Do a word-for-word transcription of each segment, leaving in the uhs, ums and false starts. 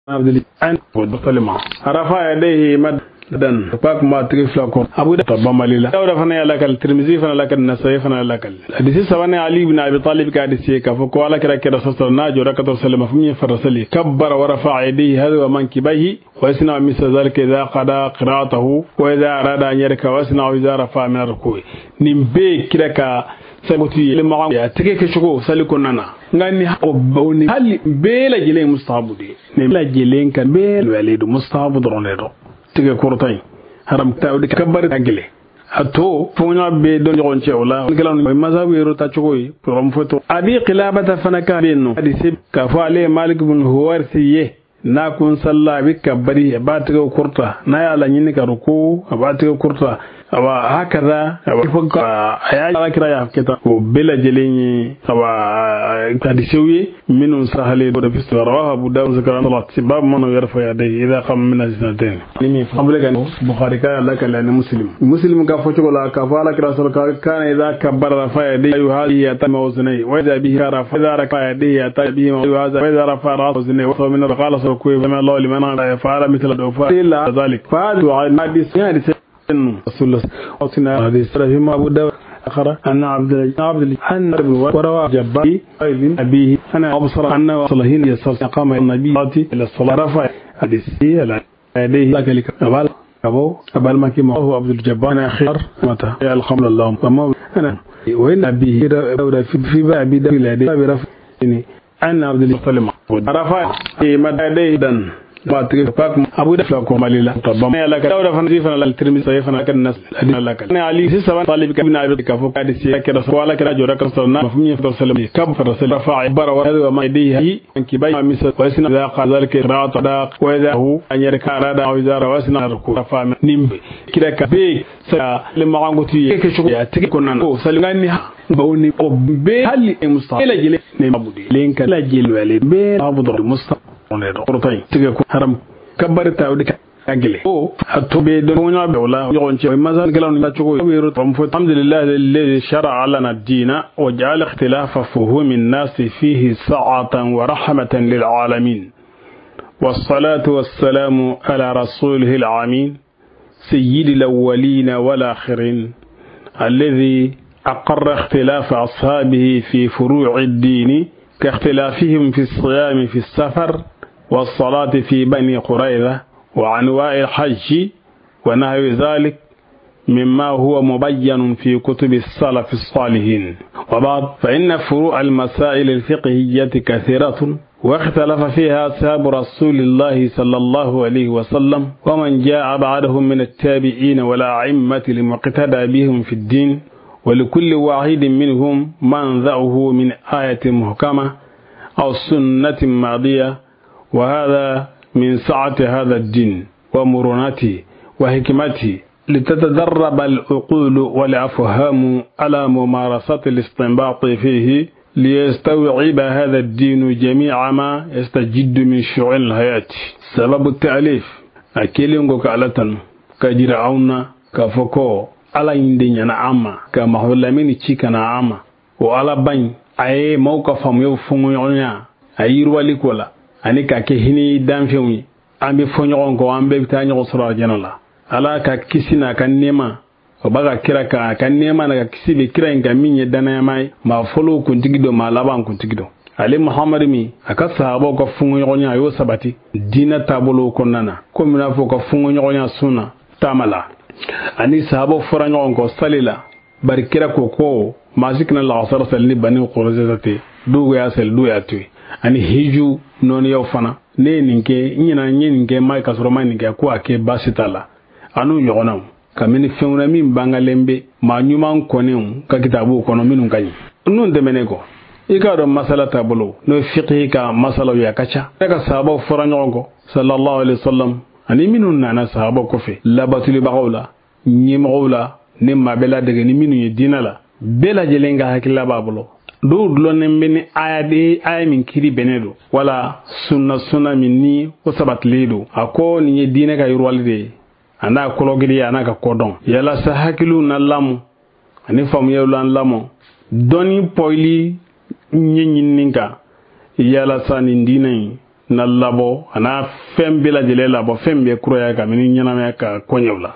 عبد الان وسلم رفع يديه مدًا فاك ما تريف لكم أبو داود بماليلا داود فنا لك الترمذي فنا لك النسائي فنا لك الحديث سبعة علي بن أبي طالب كحديث كفوا على كذا كذا صلنا جورك تسلم فمي فرسلي كبر ورفع يديه هذا ومنكبيه ويسنا مثل ذلك إذا قضى قراءته وإذا أراد أن يركع ويسنا وإذا رفع من الركوع نمبي كذا سبتي لما يا تكيك شكو سلكوننا ngani oboni hali bela jile mustahabu di ne la jile kan bel walidu mustahabu dronedo tige kurtay haram tawdi kabbar tagile ato fonya be don jon cewla ngelan mazhabu yero ta chokoy prom foto adi qilabata fanaka benu adi sib ka fale malik ibn huwarsiye na kun salla bi kabbari ba tige kurta na ya la nyini ka ruku ba tige kurta awa hakaza awa fuka aya kira ya kita ko bela jeleni awa hadisiwi minun sahale do fistu rawaha abu dawud zakaran allah sibab man yarfa yadayhi idha qam min ajnatain limi qabla kan bukhari ka laka la muslim muslim ka focho la ka fala kira sal ka kana idha kabbara rafa yadayhi yuhali ya tamawzunai wa idha bihi rafa idha rafa yadayhi ya tabihi wa hadha wa idha rafa ra'sahu wa min qala sal ku ma allah liman fa'ala mithla dawfa illa dhalik fa du'a hadis hadis رسول الله وصلنا هذه السنة ما أبو داود أخرى أن عبد الله عبد الله أن وروى جباري أيضا أبيه أنا أبصر أن وصلهين يصل قام النبي إلى الصلاة رفع حديثي على يديه ذلك أبال أبو أبال ما كما هو عبد الجبار أنا خير متى يا الخمر اللهم وما أنا وين أبيه داود في في باب داود لا برفع أن عبد الله صلى الله عليه وسلم رفع مدى يديه ما تريد فاك أبو دفع كماليلا طبعا يا لك داود فنزيف أنا الترمذي صحيح أنا كالناس أدين لك أنا علي سبعة طالب كابن أبي كفو كادسي كذا سؤال كذا جورا كرسلنا مفهوم يفضل سلم كم فرسل رفع برا وهذا وما يديه من كباي مثل ويسنا إذا قال ذلك قراءة داق وإذا هو أن يركع رادا أو إذا رواسنا ركوع رفع نيم كذا كبي سا لما عنقتي كشوف يا تكوننا أو سلماني بوني أو بي هل مستعد لا جل نمبودي لين كلا جل ولي بي أبو در مستعد قرطين تيجي حرام كبرت أودك أجله أو هتوبي دنيا بولا يقولون شيء مثلا قالوا لا تقول الحمد لله الذي شرع لنا الدين وجعل اختلاف فهم الناس فيه سعة ورحمة للعالمين والصلاة والسلام على رسوله العامين سيد الأولين والآخرين الذي أقر اختلاف أصحابه في فروع الدين كاختلافهم في الصيام في السفر والصلاة في بني قريظة وعنواء الحج ونحو ذلك مما هو مبين في كتب السلف الصالحين. وبعد فإن فروع المسائل الفقهية كثيرة واختلف فيها أصحاب رسول الله صلى الله عليه وسلم ومن جاء بعدهم من التابعين والأئمة لمقتدى بهم في الدين ولكل واحد منهم منزعه من آية محكمة أو سنة ماضية وهذا من سعة هذا الدين ومرونته وحكمته لتتدرب العقول والأفهام على ممارسة الاستنباط فيه ليستوعب هذا الدين جميع ما يستجد من شؤون الحياة. سبب التأليف أكيلينغو كالتن كجرعون كفكو على يندينا عامة كمحولمين تشيكنا عامة وعلى بين أي موقفهم يفهمون أي روالك ولا ani ka ke hini dan fewi ambe fonyo ko ambe bitanya ko sura janala ala ka kisina kan nema o baga kira ka kan nema na ka kisibe kira inga minye dana mai ma folo kun tigido ma laban kun tigido ali muhammad mi aka sahabo ko fonyo nya yo sabati dina tabolo ko nana ko mina fo ko fonyo nya suna tamala ani sahabo foranyo ko salila bar kira ko ko masikna la asar salni bani qurazati dugo ya sel du ya tu ani hiju non yow fana ne ninke nyina nyinke mai kasoro mai ninke ko ake basitala anu yogona kamini feuna min bangalembe ma nyuma konen ka kitabu kono minun kanyi nun de menego ikado masala tabulo no fiqhi ka masala ya kacha daga sahaba foranyogo sallallahu alaihi wasallam ani minun nana sahaba ko fe labatul baqawla nyimawla nimma bela daga ni minu dinala bela jelenga hakilla babulo do dulone mbeni aya de aya min kiri benedo wala sunna sunna minni o sabat ledo ako ni dine ka yurwalde anda kologidi anaka kodon yala sa hakilu na lamu ani famu yewlan lamu doni poili nyinyininka yala sa ni dine na labo ana fem bila jele labo fem be kuroya ka min nyanama ka konyawla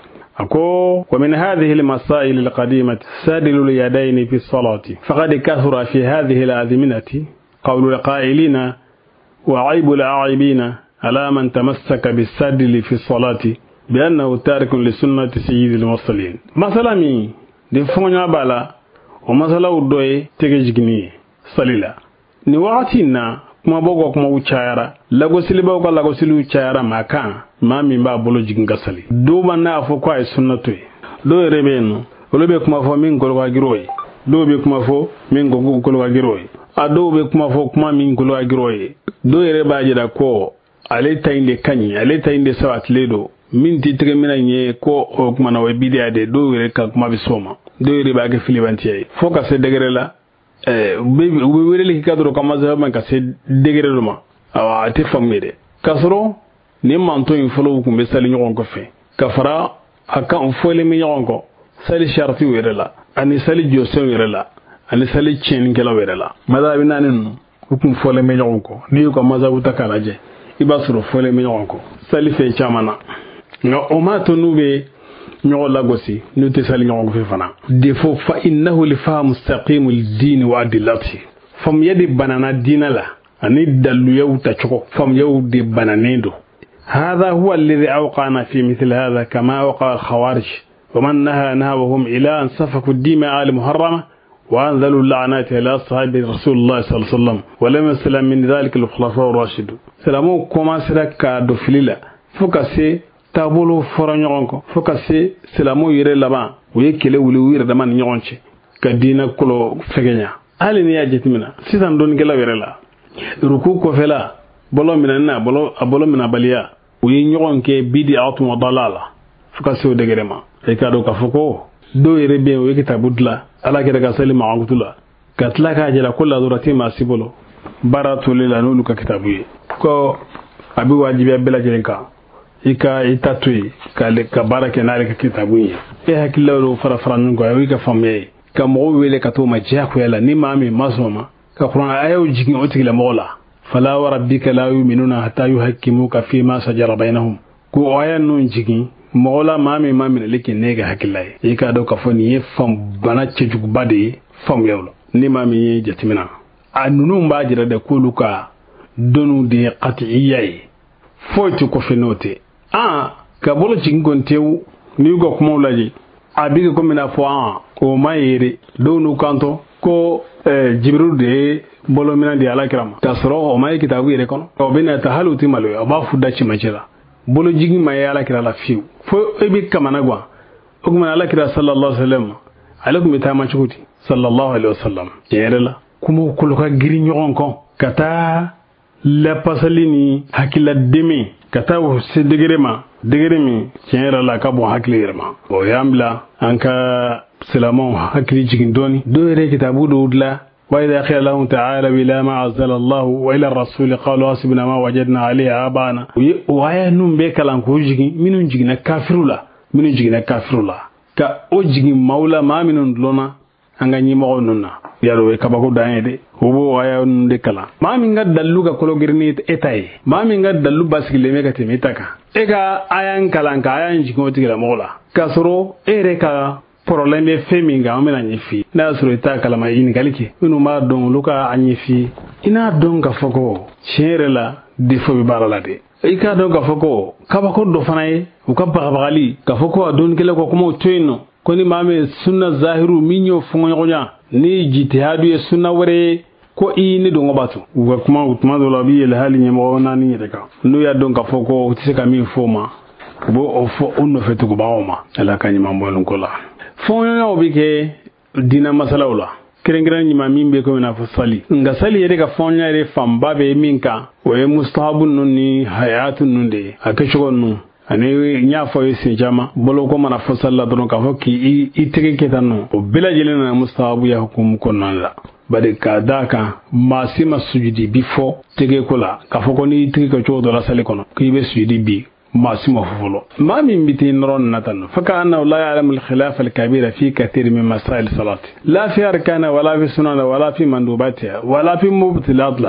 ako wa min hadhihi al-masail al-qadimah sadilu al-yadayn fi as-salati faqad kathura fi hadhihi al-azminati qawlu al-qa'ilina wa 'aybu al-'aibina ala man tamassaka bis-sadli fi as-salati bi annahu tarikun li sunnati sayyidil mursalin masalami de fonya bala o masala udoye tege jigni salila ni wakati na kuma bogo kuma uchayara lago siliba ko lago silu uchayara maka mami ba bolo jiginga sali do banna fo ko ay sunnatu do rebenu olobe kuma fo min gol wa giroy do be kuma fo min go gol wa giroy ado be kuma fo kuma min gol wa giroy do reba jida ko ale tayinde kanyi ale tayinde sawat ledo min ti tege mina nye ko o kuma na we bidia de do re ka kuma bisoma do reba ke filibantiye fo ka se degere la eh be wele ki kadro kama za man ka se degere ma awa te famede kasro ni manto in folo ku be sali nyon ko fe ka fara aka on fole mi nyon ko sali sharti were la ani sali jose were la ani sali chen ngela were la mada bi nanin ku kum fole mi nyon ko ni ko maza buta kala je ibasro fole mi nyon ko sali fe chamana nga o ma to nube nyon la gosi nu te sali nyon ko fe fana defo fa innahu li fa mustaqimul din wa adillati fam yadi banana dinala ani dalu yawta choko fam yawdi bananendo هذا هو الذي أوقعنا في مثل هذا كما أوقع الخوارج ومن نهى نهوهم إلى أن سفكوا الدماء المحرمة وأنزلوا اللعنات إلى أصحاب رسول الله صلى الله عليه وسلم ولم يسلم من ذلك الخلفاء الراشدون سلامو كما سرك دفليلا فكسي تابولو فرانيونكو فكسي سلامو يري لبا ويكلي ولي وير دمان نيونشي كدينا كلو فغنيا علي نيا جتمنا سيسان دون كلا ويرلا ركوع كفلا bolo minana bolo abolo mina balia uyi nyogon ke bidi atu dalala fuka se o degerema e kado ka foko do yere be o yekita budla ala ke daga salima angutula katla ka jela kullu durati ma sibolo baratu lila nulu ka kitabuye ko abi wajibi bela jelenka ika itatui ka le ka barake na le ka kitabuye e hakillo fara fara nungo ayi ka famme ka mo wele ka to ma jiya ko yala ni mami masoma ka qur'an ayo jigin o tigla mola فلا وربك لا يؤمنون حتى يحكموك فيما شجر بينهم كو ايا نون جيغي مولا مامي مامي لكي نيغا حكلاي يكا دو كفوني فام بنا تشجوك بادي فام يولو ني مامي جاتمنا انونو مباجره de kuluka donu de qat'iyai foyti ko fenote ah ka bolo jingontew ni go ko mawlaji abiga ko mina fo an ko mayere donu kanto ko jibril de bolo mina di ala kirama tasro o may kitabu yere kono o bina tahaluti malo o ba fu dachi majira bolo jigi may ala kira la fiu fo ebi kamana gwa o kuma ala kira sallallahu alaihi wasallam alaikum itama chuti sallallahu alaihi wasallam yere la kuma ko ka giri nyon kon kata la pasalini hakila demi kata o se degrema degremi yere la ka bo hakilirma o yamla anka سلامون hakili jigin doni do yere kitabu do udla وإذا قيل لهم تعالى بلا ما عزل الله وإلى الرسول قالوا حسبنا ما وجدنا عليه آبانا ويا نم بكلام كوجي منو جينا كافر لا منو جينا كافر لا كا أوجي مولا ما منو لنا أنغني ما قلنا يا روي كباكو دايدي هو ويا نم بكلام ما من قد دلوك كلو غرنيت إتاي ما من قد دلو بس كلمة كتميتاكا إيكا أيان كلام كأيان جيكو تيجي مولا كسرو إيركا problème feminga amena nyifi na suru ta kalama yin galike inu ma don luka anyifi ina don ga fogo chere la defo bi barala de e ka don ga fogo kaba ko do fanaye u ka bagali ga fogo don kele ko kuma toyno ko ni mame sunna zahiru minyo fungo nyonya ni jitihadu e sunna wore ko ini do ngobatu wa kuma utma do labi el hali nyemo na ni de ka nu ya don ga fogo tisika mi foma bo ofo onno fetu ko baoma ala kanyima mbolon ko la fonya obike dina masala wala kirengran nyima mimbe ko na fasali nga sali yede ka fonya re famba be minka we mustahabun nunni hayatun nunde akashogon nu ani nya fo yesi jama bolo ko mana fasalla don ka hokki itike ketanu o bila jelena mustahabu ya hukum ko non la bade ka daka masima sujudi bifo tege kola ka foko ni itike ko chodo la sali kono kibe sujudi bi ماسمه فلو ما من بيتين رون نتن فكأنه لا يعلم الخلاف الكبير في كثير من مسائل الصلاة لا في أركان ولا في سنن ولا في مندوباتها ولا في مبطلات لها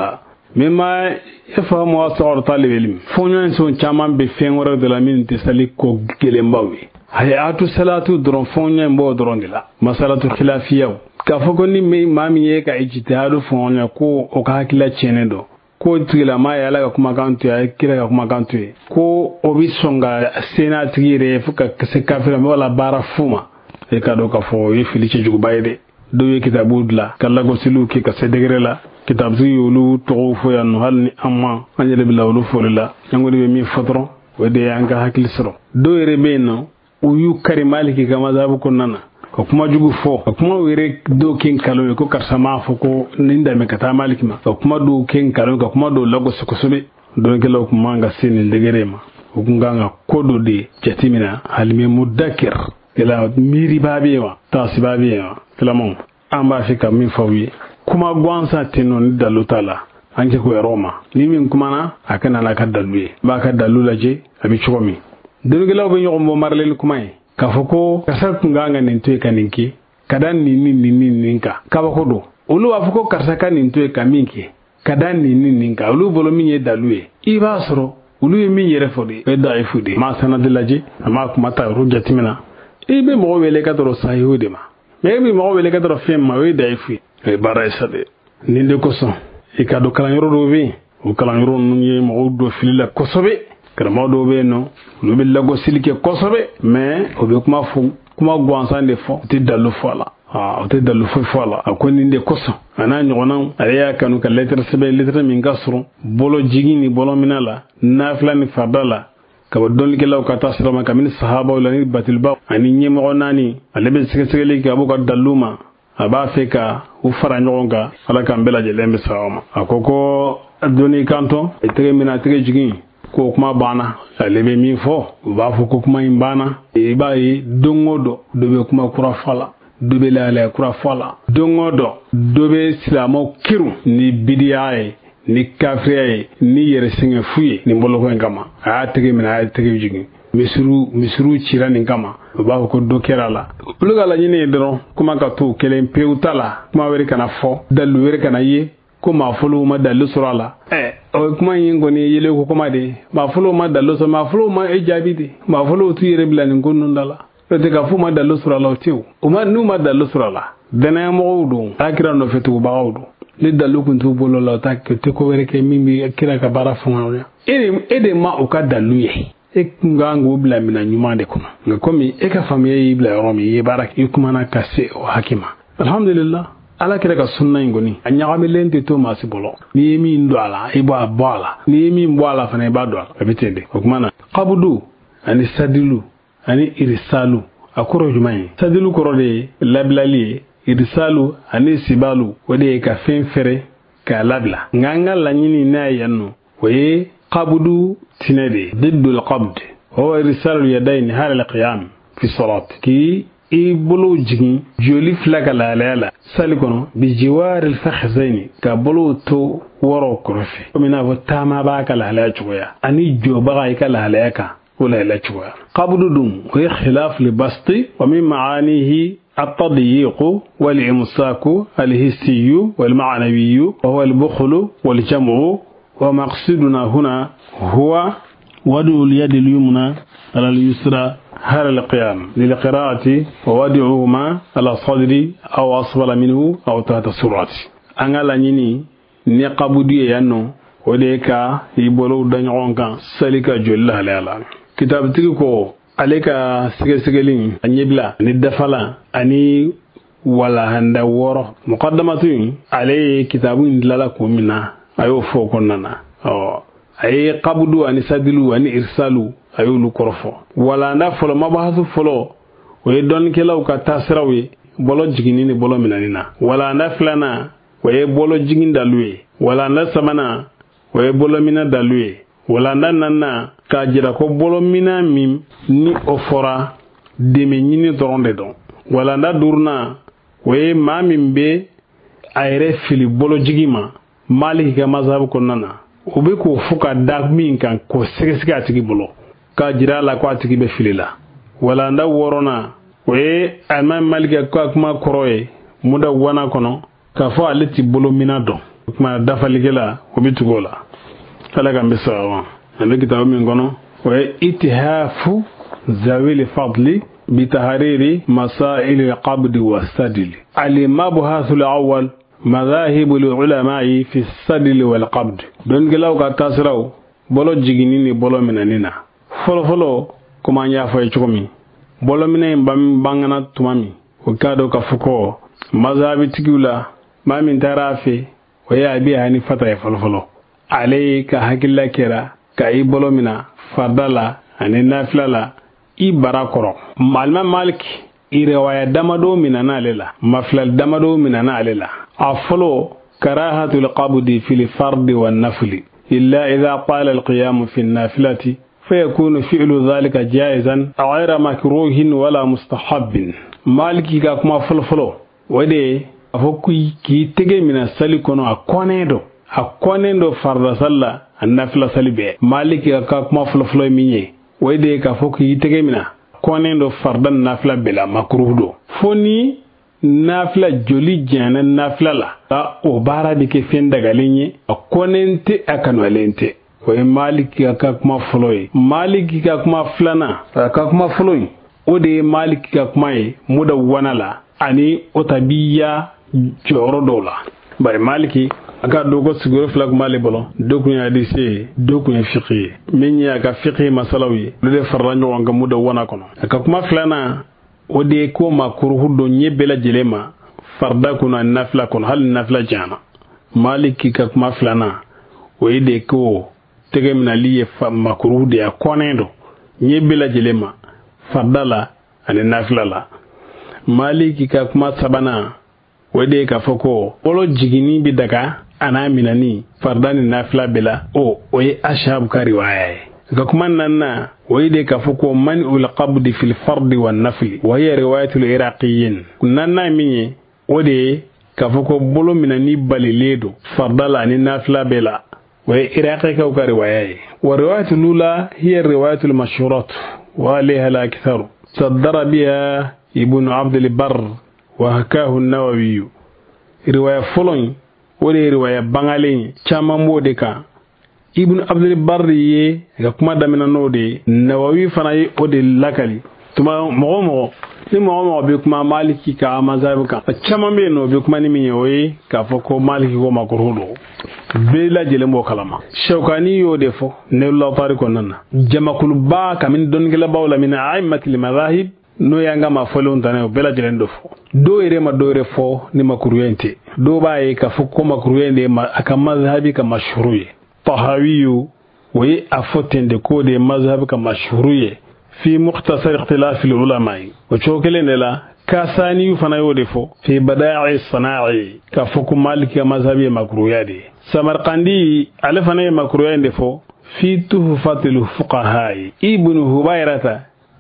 mimma yafahamu asghar talib ilm fonyo son chaman be fenwara de la min tesali ko gelembawi hayatu salatu dron fonyo mbo dron dila masalatu khilafiya ka foko ni me mami ye ka ijtihadu fonyo ko o ka hakila chenendo ko tigila ma ya la kuma kantu ya kira ka kuma kantu ko obi songa sena tigire fuka kase kafira wala bara fuma e ka do ka fo yi filice jugu bayde do ye kitabu dla kala go silu ke ka sedegre la kitab zi yulu to fo ya no halni amma anjele bilawlu fo la ngodi be mi fatro wede anga hakil sro do rebe no uyu kari maliki kama zabu kunana ko kuma jugu fo ko kuma were do ken kalo ko karsama fo ko ninda me kata maliki ma ko kuma do ken kalo ko kuma do lago ko sobe do ke law kuma nga sini degere ma ko nganga kodo de jatimina halime mudakir ila miri babi wa tasibabi wa kalamon amba fika min fawi kuma gwansa tenon dalutala anke ko roma ni min kuma na akana la kadaluye ba ka dalula je abi chomi do ke law be nyoko marlel kuma e kafoko kasar nganga nintoe kaninki kadan nini nini ninka kabakodo ulu afuko karsaka nintoe kaminki kadan nini ninka ulu bolo minye dalue ibasro ulu yemi yere fodi e daifude ma sanadilaji ama kuma ta rujatimina ibe mo wele ka doro sahihude ma mebi mo wele ka doro fem ma we daifu e bara isade ninde ko son e kado kala yoro do be o kala yoro nunye mo do filila kosobe karama do be no lu bi lago silike kosobe mais obe kuma fu kuma gwansan de fo ti dalu fola ah o ti dalu fo fola akoni nde koso ana nyona aya kanu ka lettre sebe lettre min gasru bolo jigini bolo minala nafla ni fadala ka don ke law ka tasira ma kamin sahaba wala ni batil ba ani nyemo nani alebe sege sege li ka bu ka daluma aba feka u fara nyonga ala kan bela je lembe sawama akoko doni kanto e tere mina tere jigini ko kuma bana alebe mi fo ba fo ko kuma imbana e bayi dongodo dobe kuma kura fala dobe la la kura fala dongodo dobe silamo kiru ni bidiyae ni kafriye ni yere singe fuye ni mbolo ko ngama a tege mina a tege jigi misru misru chira ni ngama ba ko do kerala buluga la nyine dron kuma ka to kelen peutala kuma weri kana fo dalu weri kana ye ko ma folo ma dalu surala eh o kuma yingo ni yele ko kuma de ma folo ma dalu so ma folo ma e jabi de ma folo tu yere bila ni gonnu ndala te ka fu ma dalu surala o tew o ma nu ma dalu surala dana mo wudu akira no fetu ba wudu ni dalu kuntu bolo la ta ke te ko were ke mimi akira ka bara fu ma ede ede ma o ka dalu ye e ngango bila mina nyuma de kuma ngakomi e ka famiye bila romi ye barak yukuma na kase o hakima alhamdulillah ala kira ka sunna ngoni anyagami lente to masi bolo ni mi ndo ala ibo abala ni mi mbo ala fana ba do abitende okumana qabudu ani sadilu ani irsalu akoro jumai sadilu korode lablali irsalu ani sibalu wode ka fenfere ka labla nganga lanyini na yanno waye qabudu tinade diddul qabd huwa irsalu yadayn hala alqiyam fi salat ki ibulu jigi joli flaga la la salikono bi jiwar al fakhzaini ka bulu to woro krofi mina vo tama ba ka la la chuya ani jo ba ka la la ka wala la chuya qabdu dum wa khilaf li basti wa min maanihi التضييق والإمساك الهستي والمعنوي وهو البخل والجمع ومقصدنا هنا هو وضع اليد اليمنى على اليسرى هل القيام للقراءة ووضعهما على الصدر أو أسفل منه أو تحت السرعة أنا لنيني نقبضي يانو وديكا يبولو دنيونكا سالكا جولة لالا كتاب تيكو عليك سيكي سيكيلين أنيبلا ندفلا أني ولا هندا ورو مقدمة علي كتاب ندلالا كومنا أيو فوقنا أو أي قبضو أني سادلو أني إرسالو ayulu korofo wala na folo mabahasu folo we don kelaw ka tasrawi bolo jigini ni bolo minanina wala na flana we bolo jigin dalwe wala na samana we bolo mina dalwe wala na nanna ka jira ko bolo mina mim ni ofora de me nyini doronde don wala na durna we mamim be ayre fili bolo jigima maliki ka mazhab ko nana ube ko fuka dag min kan ko sege atigi bolo ka jira la ko atigi be filila wala nda worona we ama malika ko kuma koroye muda wana kono ka fo aleti bolo mina don kuma dafaligela o bitugola ala kan bisawa ande kitabu min gono wa ittihafu zawil fadli بتحرير مسائل القبض والسدل المبحث الأول مذاهب العلماء في السدل والقبض دون جلاو كتاسراو بولو جيجيني بولو منانينا فلو فلو كما يافا يشومي بولو منين بام بانغنا تومامي وكادو كفوكو مذهب تيغولا ما من ترافي ويا ابي هاني فتا فلو فلو عليك حقلا كيرا كاي بولو منا فردلا اني نافلا i barakoro malma malik i riwaya damado minana lela maflal damado minana lela aflo karahatul qabdi fil fard wan nafl illa idha qala al qiyam fi an nafilati fayakunu fi'lu dhalika jaizan aw ghayra makruhin wala mustahabbin maliki ka kuma fulfulo wade afokku ki tege mina sali kono akonedo akonedo farda salla an nafila salibe maliki ka kuma fulfulo minye wede ka foko yitege mina konendo fardan nafila bela makruhdo foni nafila joli jana nafila la ta o bara dike fen daga lenye konente akanwalente way maliki ka kuma floy maliki ka kuma flana ka kuma floy ode maliki ka kuma e muda wanala ani otabiya joro dola bare maliki aka dogo sigoro flag mali bolo doku ya dise doku ya fiqi min ya ka fiqi masalawi de farranyo wanga muda wana kono aka kuma flana ode ko makruhu do nyebela jelema farda kuna nafla kun hal nafla jana maliki ka kuma flana wede ko tegemna liye fa makruhu de akonendo nyebela jelema fardala ani nafla la maliki ka kuma sabana wede ka foko olo jigini bi daga ana minani fardani nafila bela o oye ashab ka riwaya ga kuma nanna wayde ka fuko man ul qabd fil fard wan nafl wa hiya riwayatul iraqiyyin nanna minye ode ka fuko bolo minani baliledo fardala ni nafila bela wa iraqi ka ka riwaya wa riwayatul lula hiya riwayatul mashhurat wa liha al akthar saddara biha ibn abd al barr wa hakahu an-nawawi riwaya fulon wode riwaya bangale chama mode ka ibn abdul barri ga kuma damina node nawawi fana yi ode lakali tuma mo mo ni mo mo be kuma maliki ka mazhab ka chama me no be kuma ni mi yoyi ka foko maliki ko makrudo be la jele mo kalama shawkani yo defo ne la tariko nanna jamakul ba kamin don gela bawla min a'immatil madahib no yanga ma folon tane bela jelen do fo do ire ma do ire fo ni makruyente do baye ka fukko makruyende ma aka mazhabi ka mashhuruye tahawiyu way afotende ko de mazhabi ka mashhuruye fi mukhtasar ikhtilaf al ulama wa chokele la kasani fana yo defo fi bada'i sana'i ka fukko maliki mazhabi makruyade samarqandi alfana makruyende fo fi tuhfatil fuqaha ibn hubayrata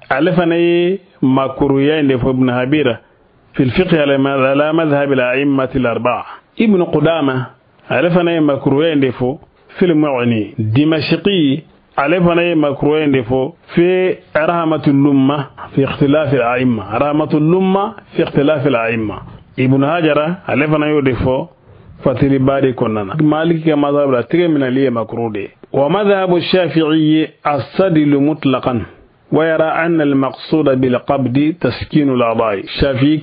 alfana makruya inde fo ibn habira في الفقه على مذهب الأئمة الأربعة ابن قدامة عرفنا مكروهين دفو في المعني دمشقي عرفنا مكروهين دفو في رحمة اللمة في اختلاف الأئمة رحمة اللمة في اختلاف الأئمة ابن هاجر عرفنا يدفو فتري باري كننا مالك مذهب لا ترى من ليه مكروه دي ومذهب الشافعي السدل مطلقا ويرى أن المقصود بالقبض تسكين الأعضاء شافعي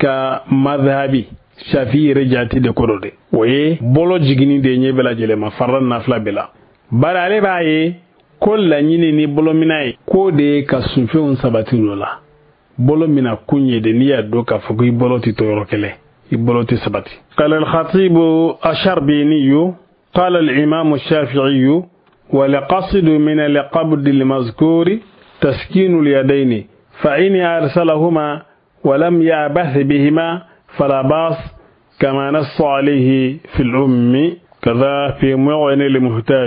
كمذهبي شافعي رجعتي دكورو دي وي بولو جيغني دي ني بلا جلما فرن نافلا بلا بار علي باي كل ني ني بولو ميناي كو دي كسنفون سباتينو لا بولو مينا كوني دي نيا دوكا فغي بولو تي تورو كله بولو تي سباتي قال الخطيب الشربيني قال الإمام الشافعي ولقصد من القبض المذكور تسكين اليدين فإن أرسلهما ولم يعبث بهما فلا باس كما نص عليه في الأم كذا في معن المهتاج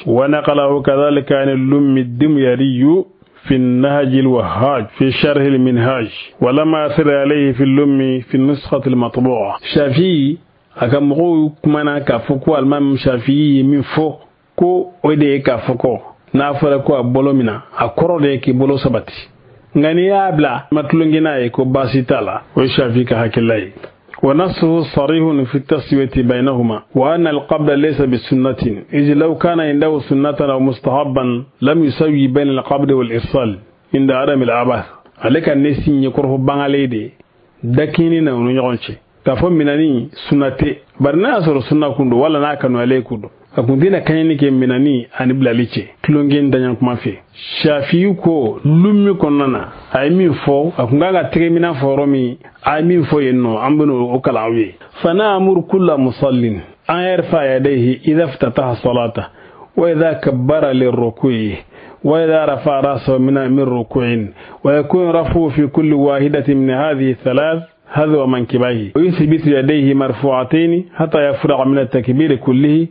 ونقله كذلك عن الأم الدميري في النهج الوهاج في شرح المنهاج ولما أثر عليه في الأم في النسخة المطبوعة شافعي أكمغو كمانا كفوكو المام شافعي من فوق كو ودي كفوكو نافر كو بولو منا أكورو دي كي بولو سباتي ngani ya abla matlungina e ko basitala o shafi ka hakilai ونصه صريح في التسوية بينهما وأن القبض ليس بسنة إذ لو كان عنده سنة أو مستحبا لم يسوي بين القبض والإرسال عند عدم العبث عليك النسي يكره بانغاليدي دكيني نونو يغنشي كفو مناني سنة برنا سر سنة كندو ولا ناكنو عليه كندو akundina kanyani ke minani ani blalice klongen danyan kuma fe shafiyu ko lummi konnana ay min fo akunga ga termina foromi ay min fo yenno ambuno o kalawi fana amur kullu musallin an yarfa yadayhi idha iftataha salata wa idha kabbara lirruku'i wa idha rafa ra'sahu min min ruku'in wa yakun rafu fi kulli wahidatin min hadhihi thalath هذا ومنكبيه ويثبت يديه مرفوعتين حتى يفرغ من التكبير كله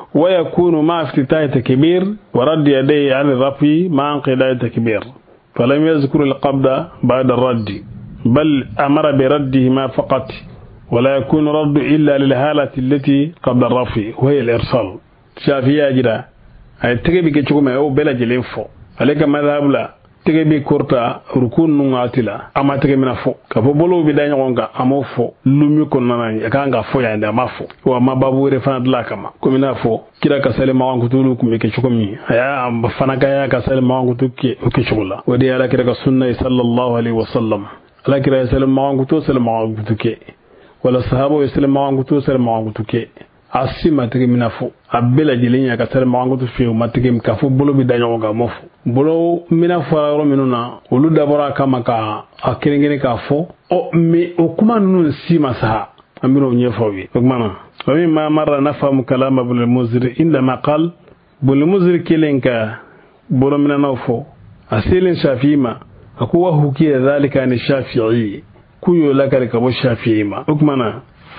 ويكون مع افتتاح التكبير ورد يديه عن الرفع مع انقضاء التكبير فلم يذكر القبض بعد الرد بل أمر بردهما فقط ولا يكون رد إلا للحالة التي قبل الرفع وهي الإرسال شافية جدا أي تكبي كتشكما أو بلا جلينفو عليك مذهب لا تكبي كورتا ركون نغاتلا أما تكبي نفو كفو بلو بداية نغانغا أمو فو لومي كنانا يكانغا فو يعني أما فو وما بابو رفانا دلاكما كمنا فو كلا كسالي مغان كتولو كمي كتشكمي يا فنكا كسالي مغان كتولو كتشكولا ودي على كلا سنة صلى الله عليه وسلم على كلا يسالي مغان كتولو سالي مغان كتولو ولا صحابة يسالي مغان كتولو سالي مغان كتولو asi matigi minafo abela jilinya ka sel ma ngutu fi matigi mkafu bolo bi danyo ga mofu bolo minafo ro minuna ulu dabora kama ka akirengene ka fo o mi o kuma nun si masaha amino nyefo wi ogmana wa ma marra nafhamu kalama bil muzri inda ma qal bil muzri kilenka bolo minana fo asilin shafima akuwa hukia dhalika ni shafi'i kuyo lakal ka bo shafi'ima ogmana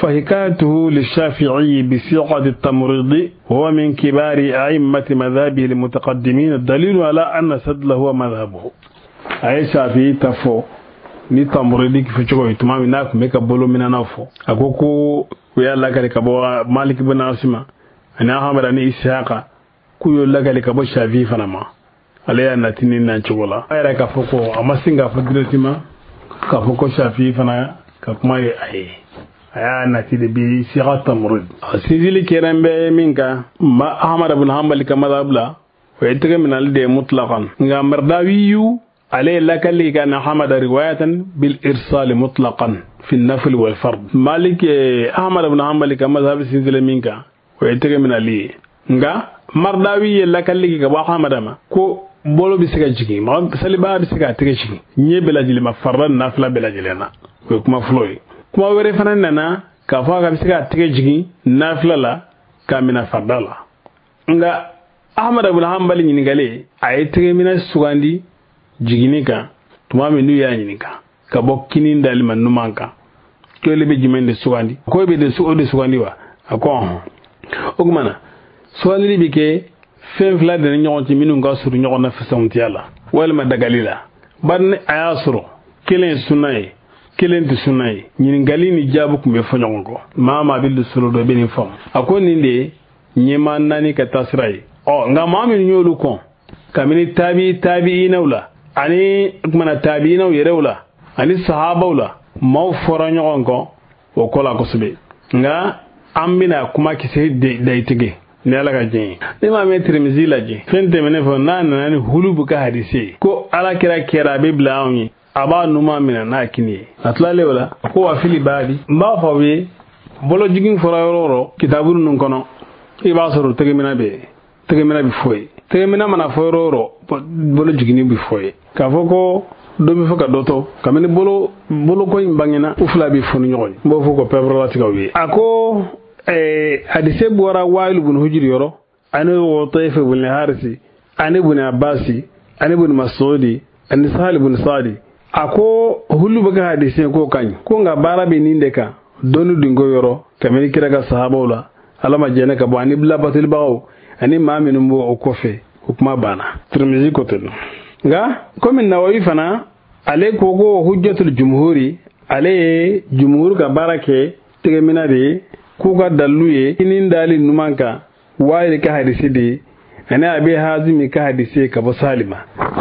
فحكايته للشافعي بصيغة التمريض هو من كبار أئمة مذهبه المتقدمين الدليل على أن سدل هو مذهبه أي شافعي تفو ni tamuridi ki ficho ituma minako meka bolo mina nafo akoko ya lakali kabo Malik ibn Asima ana Ahmad ani Ishaqa kuyo lakali kabo Shafi'i fanama alaya natini na chogola ayra ka foko amasinga fadretima ka foko Shafi'i fana ka kuma ai aya natide bi sigat tamrid asizili kerambe minka ma Ahmad ibn Hanbal kama dabla wa yataka min al-de mutlaqan nga mardawiyu عليه لكلي كان أحمد رواية بالإرسال مطلقا في النفل والفرض مالك أحمد بن حنبل كما ذهب سنزل منك ويتك من عليه nga mardawi lakalli ka ba Ahmad ma ko bolo bisika jigi ma saliba bisika tege jigi nye bela jili ma farran nafla bela jilena ko kuma floy kuma were fanan nana ka fa ka bisika tege jigi nafla la kamina fardala nga Ahmad ibn Hanbal ni ngale ay tege mina sugandi jiginika tuma me nu ya nyinika ka bokkini ndali man numanka ko lebe jimende sugandi ko be de su de sugandi wa akon ogmana sugandi bi ke fem fla de nyon ci minu nga suru nyon na fasonti yalla wala ma dagalila ban ayasuru kelen sunay kelen de sunay nyin galini jabu ko be fonyon ko mama bil suru do beni fam akon ninde nyema nani ka tasrai o nga mami nyolu kon kamini tabi tabi inawla ani mana tabiina yerewla ani sahabawla maw foranyo gonko o kola ko sube nga ambina kuma kise daytige ne ala ga jin ni ma me Tirmizi laji fente mene fo nan nan hulubu ka hadisi ko ala kira kira bibla onyi aba numa mina na kini atlale wala ko wa fili baadi mba fo wi bolo jigin forayoro kitabun nun kono iba soro tege mina be tege mina bi foy tege mina mana fororo bolo jigini bi foy ka foko domi foka doto kamene bolo bolo ko mbangina ufla bi funu nyoy mbo foko pebro lati gawi ako eh hadise bora wailu bun hujri yoro ane wo tayfa bun harisi ane bun abasi ane bun masudi ane sahal bun sadi ako hulu baga hadise ko kany ko nga barabe ninde ka donu dingo yoro kamene kiraga sahabawla alama jena ka bani bla batil bawo ani maminu mbo okofe hukuma bana Tirmizi ko tun nga komin Nawawi fana ale kogo hujjatul jumhuri ale jumhur ka barake tege minade ku ga dalluye inin dalil numanka wayi ka hadisi de ana abi hazimi ka hadisi ka basalima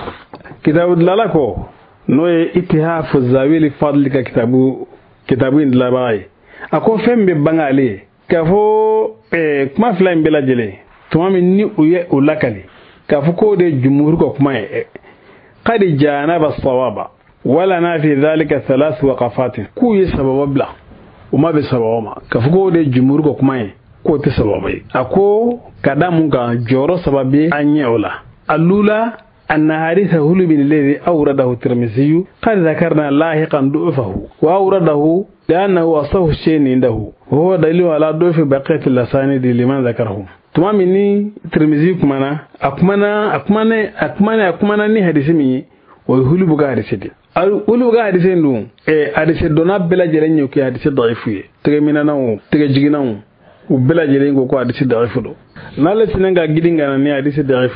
kitabul lalako noye ittihafu zawili fadli ka kitabu kitabu indlabai ako fembe bangale ka fo eh kuma fila mbela jele tuma min ni uye ulakali ka fo ko de jumhur ko kuma e qad jana bas sawaba wala na fi dhalika thalath waqafat ku yi sababa bla uma be sababa ma ka fo ko de jumhur ko kuma e ko te sababai ako kadamu ga joro sababi anyola alula أن حديث هلب الذي أورده الترمذي قد ذكرنا لاحقا ضعفه وأورده لأنه أصح الشيء عنده وهو دليل على ضعف بقية الأسانيد لمن ذكره تمامني الترمذي كمانا أكمانا أكمانا أكمانا أكمانا ني حديث مي وهلب غا حديث دي هلب غا حديث ندو إيه حديث دونا بلا جلين يوكي حديث ضعيف تغمينا نو تغجينا وبلا جلين كو حديث ضعيف دو نالس نغا غيدينغا ني حديث ضعيف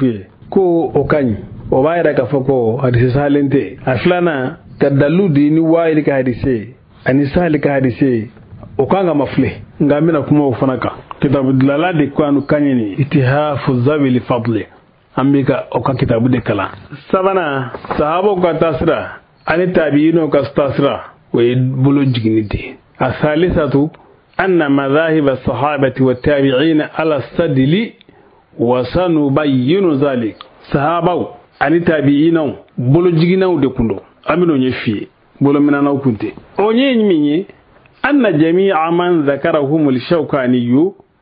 كو اوكاني o bayira ka foko hadisi salente aflana kadaludi ni wayri ka hadisi ani sali ka hadisi o kanga mafle ngamina kuma ufanaka kitabu dilaladi kwanu kanyeni itihafu zawili fadli ambika o ka kitabu de kala sabana sahabo ka tasra ani tabiino ka tasra we bulu jigniti asalisatu anna madhahib as-sahabati wat-tabi'in ala sadli wa sanubayyinu zalik sahabau ani tabi'ina bolo jiginaw de kundo amino nyefi bolo minana kunte onye nyinyi anna jami'a man dhakarahum al-shawkani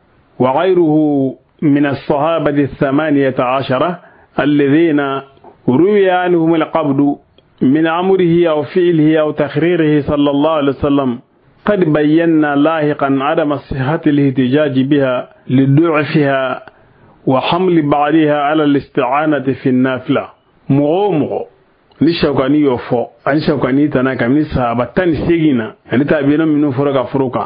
wa ghayruhu min as-sahabati ath-thamaniyata 'ashara alladhina ruwiya anhum al-qabd min amrihi aw fi'lihi aw takhririhi sallallahu alayhi wasallam قد بينا لاحقا عدم صحة الاحتجاج بها لضعفها وحمل بعضها على الاستعانة في النافلة مغو ni shawkani yo fo an shawkani tanaka min sahabatan sigina ani tabina min foroka foroka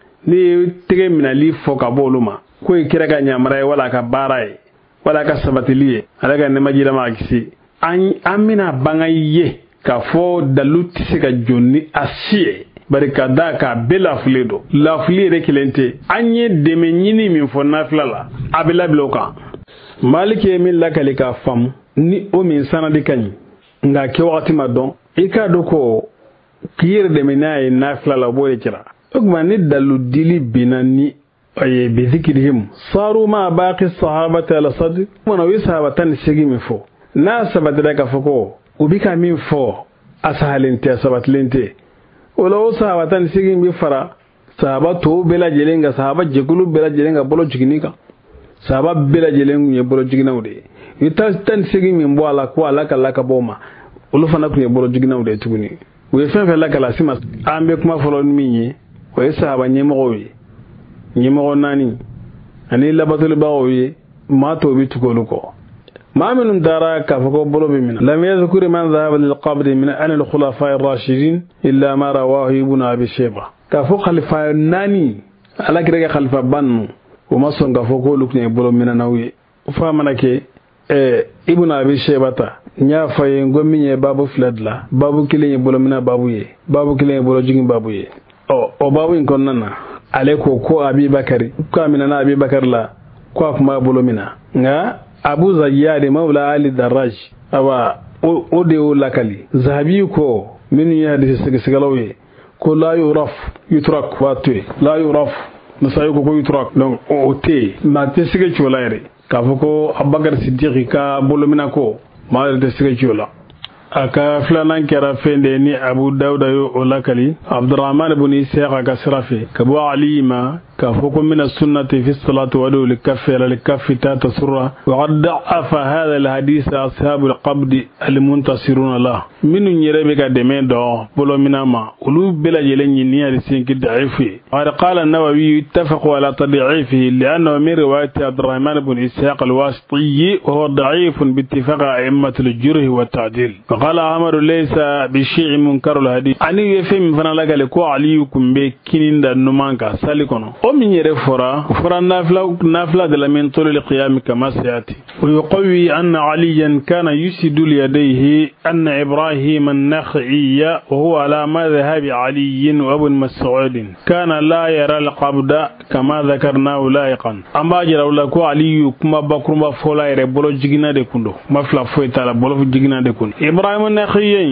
ni tege minali fo ka boluma ko kira ka nyamara wala ka barai wala ka sabatiliye alaga ne majira ma kisi an amina bangaye ka fo daluti se ka jonni asiye barika da ka bela fledo la fliere kilente anye deme nyini min fo nafla la abela bloka malike min lakali ka fam ni o min sanadi kany nga ke wakati ma don ika doko kiyir deme nay nafla la boye kira ogma ni dalu dili binani ay bi zikrihim saru ma baqi sahabati ala sad wana wi sahabatan sigi min fo na sabadra ka foko ubika min fo asahalente sabatlente wala sahabatan sigi mi fara sahaba to bela jelenga sahaba jekulu bela jelenga bolo jiginika sahaba bela jelengu ye bolo jiginawde yita tan sigi mi mbo ala ko ala kala ka boma ulu fana ku ye bolo jiginawde tuguni we fen fe la kala simas ambe kuma folo minyi we sahaba nyemo wi nyemo nani ani labatul bawi ma to bi tukolu ko ما من دارا كفكو بلو بمنا لم يذكر من ذهب للقبر من أن الخلفاء الراشدين إلا ما رواه ابن أبي شيبة كفو خلفاء ناني على كده خلفاء بانو وما سون كفو كولوك بلو منا نوي فهمناك إيه ابن أبي شيبة نيا فاي غومي بابو فلادلا بابو كلي بلو منا بابو يه بابو كلي بلو جين بابو يه او او بابو ان كوننا عليكو كو أبي بكري كو منا أبي بكر لا كو ما بلو منا nga Abu Zayyad Mawla Ali Darraj awa odeo lakali zahabi ko min ya hadisi sigalawi ko la yuraf yutrak watwe la yuraf nasayo ko yutrak donc o te ma te sige cholayre ka foko Abubakar Siddiq ka bolomina ko ma te sige chola aka flanan kera fende ni Abu Dawud yo olakali Abdurrahman ibn Isa ka sirafi ka bu alima كفوق من السنة في الصلاة ودو لكف لكف تاتسرة وقد ضعف هذا الحديث أصحاب القبض المنتصرون له من يربك دمين دو بلو منما قلوب بلا جلن نيا لسينك ضعيفه وقد قال النووي اتفقوا على تضعيفه لأنه من رواية عبد الرحمن بن إسحاق الواسطي وهو ضعيف باتفاق أئمة الجرح والتعديل وقال عمر ليس بشيء منكر الحديث أني يفهم فانا لك لكو عليكم بكين دا نمانكا سالكونا من يرفرا فرا نافلا نافلا دل من طول القيام كما سياتي ويقوي أن عليا كان يسد ليديه أن إبراهيم النخعي وهو على مذهب علي وابو مسعود كان لا يرى القبض كما ذكرناه لاحقا أما جرى لك علي كما بكر ما فولا يرى بولو جيغنا دي كوندو ما فلا فوي تالا بولو جيغنا دي كوندو إبراهيم النخعي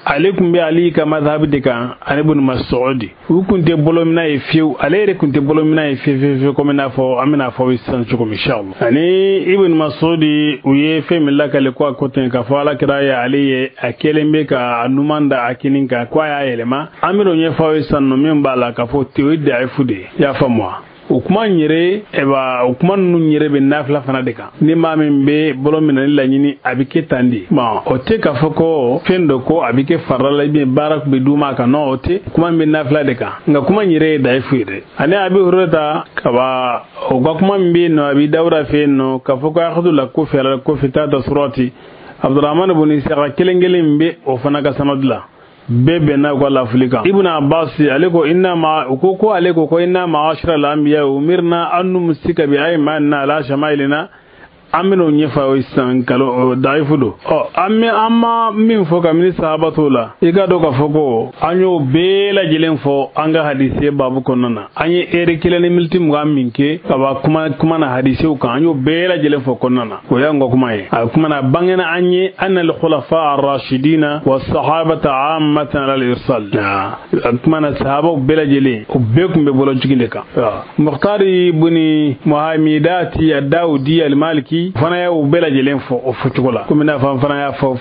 alaikum bi ali ka madhhab de kan ani ibn mas'ud u kunte bolomina e fiu ale re kunte bolomina e fiu ko mena fo amina fo wisan chuko inshallah ani ibn mas'ud u ye fe milaka le kwa koten ka fo ala kira ya ali akelembe ka anumanda akininka kwa ya elema amiro nye fo wisan no membala ka fo tewi da fude ya famwa ukuma nyere eba ukuma nu nyere be nafla fana de kan ni ma min be bolo min la nyini abike tandi ma ote ka foko fendo ko abike farala be barak be duma ka no ote kuma min nafla de kan nga kuma nyere da ifuide ani abi hurata ka ba o ga kuma min no abi dawra fe no ka foko akhdu la ko fera ko fita da surati abdurrahman ibn isa kelengelen be o fana ka sanadla bebe na ko la fulika ibn abbas aliko inna ma ko aliko ko inna ma'ashara al-anbiya umirna an numsika bi aymanna la shamailina amino nyefa wisan kalo daifudo o amme amma min foka min sahabatu la iga do ka foko anyo bela jilen fo anga hadisi babu konnana anye ere kilani miltim ga minke kaba kuma kuma na hadisi ko anyo bela jilen fo konnana ko yango kuma e kuma na bangena anye anna al khulafa ar-rashidina was sahabata ammatan al irsal kuma na sahaba bela jile o be kumbe bolo jiginde ka muqtari ibn muhammidati ad-daudi al-maliki fana ya ubela jelen fo fo chugola kuma na fan fana ya fo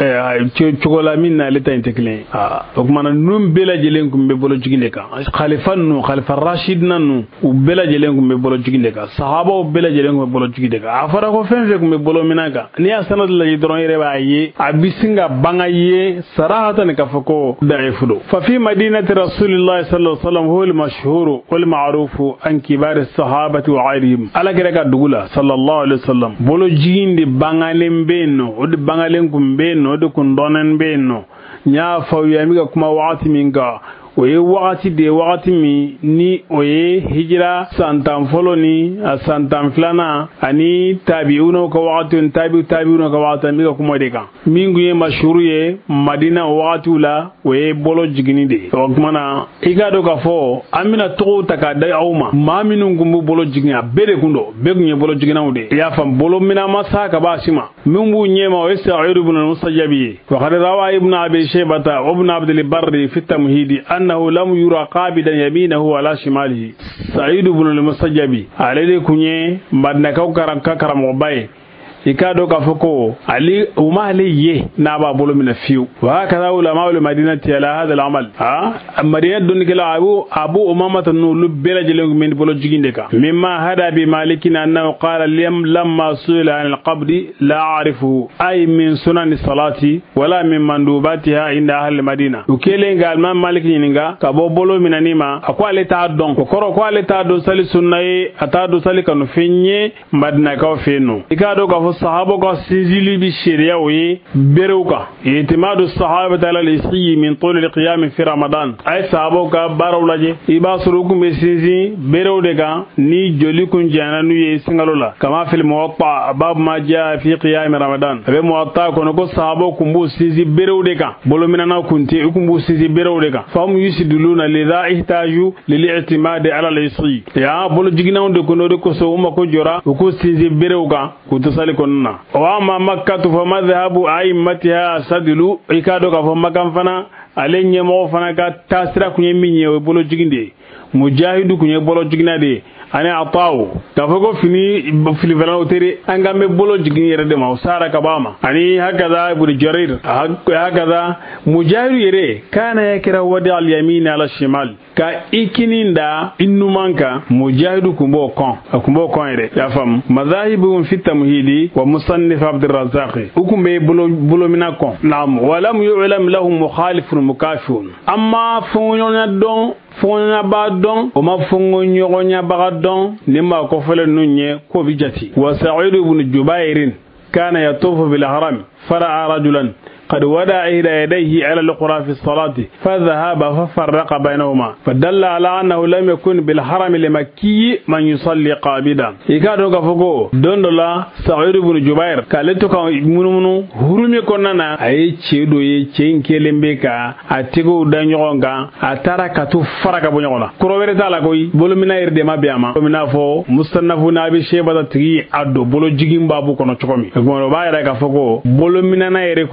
chugola min na leta intekle ah kuma na num bela jelen kumbe bolo jiginde ka khalifan nu khalifa rashid nanu ubela jelen kumbe bolo jiginde ka sahaba ubela jelen kumbe bolo jiginde ka afara ko fen fe kumbe bolo minaka ni asanad la yidron yere ba yi abisinga bangaye sarahatan ka foko daifudo fa fi madinati rasulillah sallallahu alaihi wasallam huwa al-mashhur wal ma'ruf an kibar as-sahabati wa ghayrihim ala kiraka dugula sallallahu alaihi wasallam bolo jigindi bangalen beno odi bangalen kum beno odi kundonen beno nya fa yamiga kuma waqti minga oye wakati de wakati mi ni oye hijra santam folo ni santam flana ani tabiuno ka wakati tabi tabiuno ka wakati mi ka kuma de kan mingu ye mashhuru ye madina wakati la oye bolo jigini de o kuma na iga do ka fo amina to taka da awma ma minu ngumbu bolo jigini bere kundo begunye bolo jigina ude ya fam bolo mina masa ka basima mingu nyema o sa'id ibn al-musayyabi wa qad rawa ibn abi shaybata ibn abd al-barri fi tamhidi أنه لم يرى قابدا يمينه على شماله سعيد بن المسيب عليه كنيه بدنكو كرم كرم وباي ikado ka foko ali umali ye na ba bolo min fiu wa hakaza ulama ul madinati ala hada al amal ha madinat dun kila abu abu umama tanu lubela jelen min bolo jiginde ka mimma hada bi malikina annahu qala lam lamma suila an al qabd la a'rifu ay min sunan salati wala min mandubatiha inda ahli madina ukele ngal man maliki ninga ka bo bolo min anima akwale ta don ko koro kwale ta do sali sunnaye ata do sali kanu fenye madina ka feno ikado ka الصحابة كسيزيلي بالشريعة وي بروكا اعتماد الصحابة على الإسقي من طول القيام في رمضان أي صحابة كبارو لاجي يباسروكم بسيزي برو دكا ني جوليكم جانا نوي سنغالولا كما في الموطأ باب ما جاء في قيام رمضان أبي موطأ كونكو صحابة كمبو سيزي برو دكا بولو مننا كنتي كمبو سيزي برو دكا فهم يسدلون لذا احتاجوا للاعتماد على الإسقي يا بولو جيغنا دكونو دكو سوما كو جورا وكو سيزي بروكا كنتسالي wa ma makkatu fa madhhabu a'immatiha sadilu ikado ka fa makam fana alenye mo fana ka tasira kunye minye bolo jiginde mujahidu kunye bolo jiginade ani atawu ka fa ko fini fili vela otere angambe bolo jigini yere de ma usara ka bama ani hakaza ibn jarir hakaza mujahidu yere kana yakira wadi al yamin ala shimal ka ikininda innumanka mujahidu kumbo kon kumbo kon yere ya fam madhahibu fi tamhidi wa musannif abd arrazzaq ukumbe bolo bolo mina kon nam walam yu'lam lahum mukhalifun mukafirun amma fonyonya don fonyonya ba don o ma fonyonya ba don nimba ko fele nunye ko bijati wa sa'id ibn jubair kana yatufu bil haram fara'a rajulan قد ودع إلى يديه على القرى في الصلاة فذهب ففرق بينهما فدل على أنه لم يكن بالحرم المكي من يصلي قابدا يكادو كفوكو دون الله سعيد بن جبير قالتو كمنو هرمي كوننا أي تشيدو يتشين كيلمبيكا أتيكو دانيونغا أتارا كتو فرق بنيونا كروبير تالا كوي بولو منا يردي ما بياما منا فو مستنفو نابي شيبا تغي أدو بولو جيجين بابو كونو تشوكومي كمانو بايرا كفوكو بولو منا نا يري كنتي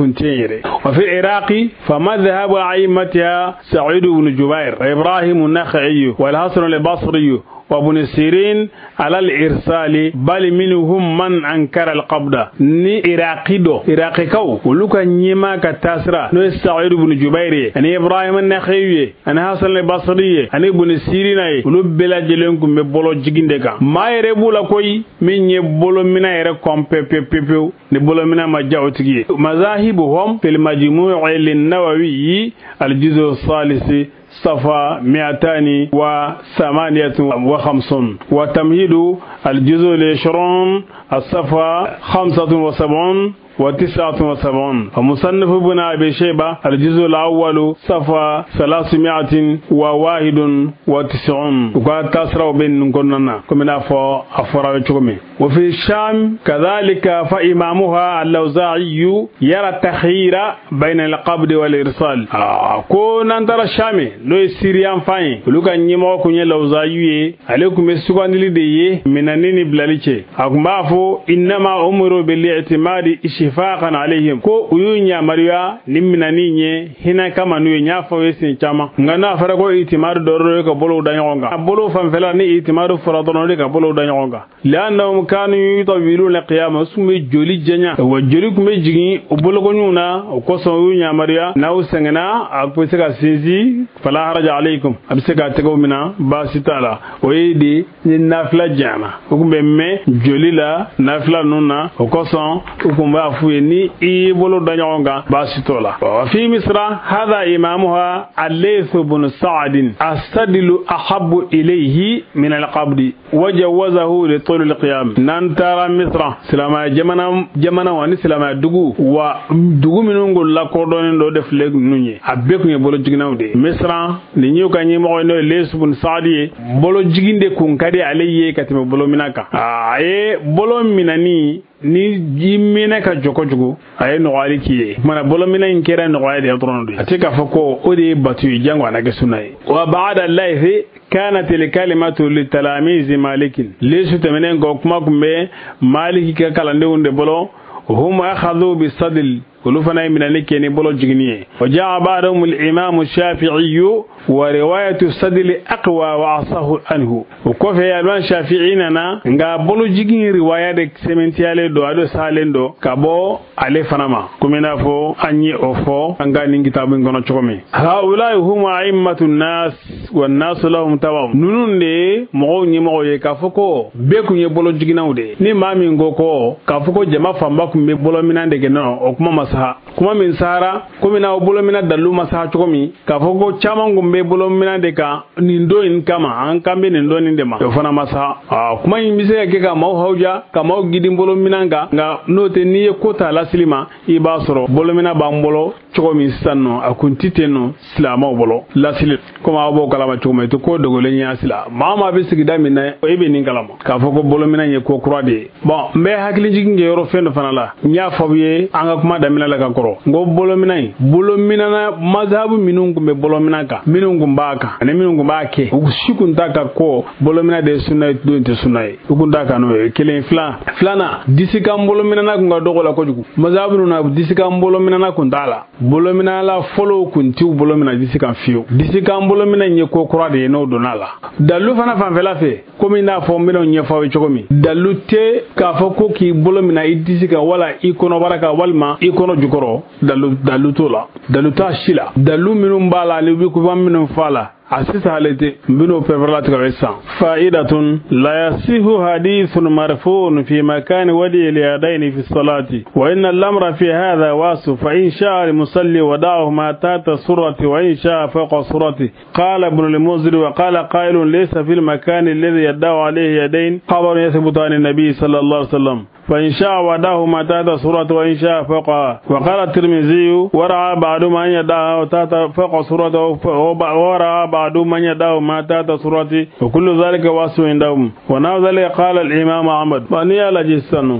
يري وفي العراق فمذهب أئمتها سعيد بن جبير وإبراهيم النخعي والحسن البصري وابن سيرين على الإرسال بل منهم من أنكر القبض ني عراقي دو عراقي كو ولوكا نيما كتاسرا نو سعيد بن جبير أني إبراهيم النخعي أنا حسن البصري أني ابن سيرين ولو بلا جلنكم ببولو جيجندكا ما يربو لكوي من يبولو منا يرى كومبي بي بي بي نبولو منا ما جاوتكي مذاهبهم في المجموع للنووي الجزء الثالث صفا مئتان وثمانية وخمسون وتمهيد الجزء العشرون الصفا خمسة وسبعون وتسعة وسبعون ومصنف ابن أبي شيبة الجزء الأول صفا ثلاثمائة وواحد وتسعون وقال تسرع بين كننا كمنا فو أفرا وشكمي وفي الشام كذلك فإمامها اللوزاعي يرى التخيير بين القبض والإرسال آه كون أنتر الشامي لو السيريان فاين ولوكا نيمو كوني اللوزاعي عليكم السكان لديه من النين بلاليشي أكمافو إنما أمروا بالاعتماد شفاقا عليهم ko uyu nya mariya nimina ninye hina kama nuye nya fawesi chama ngana fara ko itimaru doro ko bolo danyoga bolo fanfela ni itimaru faradono ka bolo danyoga lanna kanu yutawiluna qiyama sumi joli jenya wa joli kume jigi o bolo ko nyuna o ko so uyu nya mariya na usengena akpese ka sinzi fala haraja alaikum abse ka tego mina basitala o yidi ni nafla jama o kumbe me joli la nafla nuna o ko so ukumba فيني إيبولو دنيونغا باسيتولا وفي مصر هذا إمامها الليث بن سعد أستدل أحب إليه من القبض وجوزه لطول القيام نانتارا مصر سلام جمانا جمانا واني سلام دغو ودغو منونغو لا كوردون دو ديف ليك نوني ابيكو ني بولو جيغناو دي مصر ني نيو كاني مو نو الليث بن سعد بولو جيغيندي كون كادي عليه كاتم بولو ميناكا اي بولو ميناني ni jimina ka joko jogo ay no wali kiye mana bolo mina inkera no wali ya trono di atika fako odi batu jango na gesunai wa ba'da life kanat al kalimatu lit talamiz malik lesu temenen go kuma kumbe maliki ka kalande wonde bolo hum akhadhu bi sadl ولفنا من النكين بلو جغنيه وجاء بعدهم الإمام الشافعي ورواية السدل أقوى وعصاه عنه وكوفي الوان شافعيننا نغا بلو جغني رواية دك سمنتيالي دو أدو سالين دو كابو علي فنما كمينا فو أني أوفو أنغا ننجي تابين كونو چوكمي هؤلاء هم أئمة الناس والناس لهم تبعهم نونون دي مغو ني مغو يكافوكو بيكو ني بلو جغناو دي ني مامي نغوكو كافوكو جما فامباكو مي بلو منان دي كنو أكما kuma min sara kuma na bolo mina dalu masa chokomi ka fogo chama ngumbe bolo mina de ka nindo in kama an kambe nindo ni de ma to fana masa kuma yin mise ke ka mau hauja ka mau gidin bolo mina nga nga note ni ko ta la silima i ba soro bolo mina ba mbolo chokomi sanno akuntite no islama bolo la silit kuma abo kalama chokomi to ko dogo le nya sila mama be sigida min na e be nin kalama ka fogo bolo mina ye ko croide bon mbe hakili jigi nge yoro fendo fana la nya fobiye anga kuma da la ka koro ngo bolo minai bolo minana mazhabu minungu be bolo minaka minungu mbaka ane minungu mbake usikunta ka ko bolo mina de sunna do inte sunna ukunta ka no kelen fla flana disika bolo minana ko dogo la ko jugu mazhabu na disika bolo minana ko ndala bolo minala folo kunti bolo mina disika fiyo disika bolo mina nye ko kora de no donala dalu fana fan fela fe komi na fo mino nye fawe chokomi dalu te ka fo ko ki bolo mina idisika wala ikono baraka walma ikono jukoro dalu dalu tola dalu ta shila dalu minum bala li bi ko bam minum fala asisa halete bino peverlat ka wesa fa'idatun la yasihu hadithun marfu'un fi makan wadi al-yadayn fi salati wa inna al-amra fi hadha wasu fa in sha'a al-musalli wada'ahu ma tata surati wa in sha'a faqa surati qala ibn al-muzri wa qala qailun laysa fi al-makan alladhi yada'u alayhi yadayn khabar yathbutu an an-nabi sallallahu alayhi wasallam فإن شاء وداه ما تحت سورة وإن شاء فوق وقال الترمذي ورعى بعد من يداه تحت فوق سورة ورعى بعد من يداه ما تحت سورة وكل ذلك واسع عندهم ونحو ذلك قال الإمام أحمد فنيا لجسنو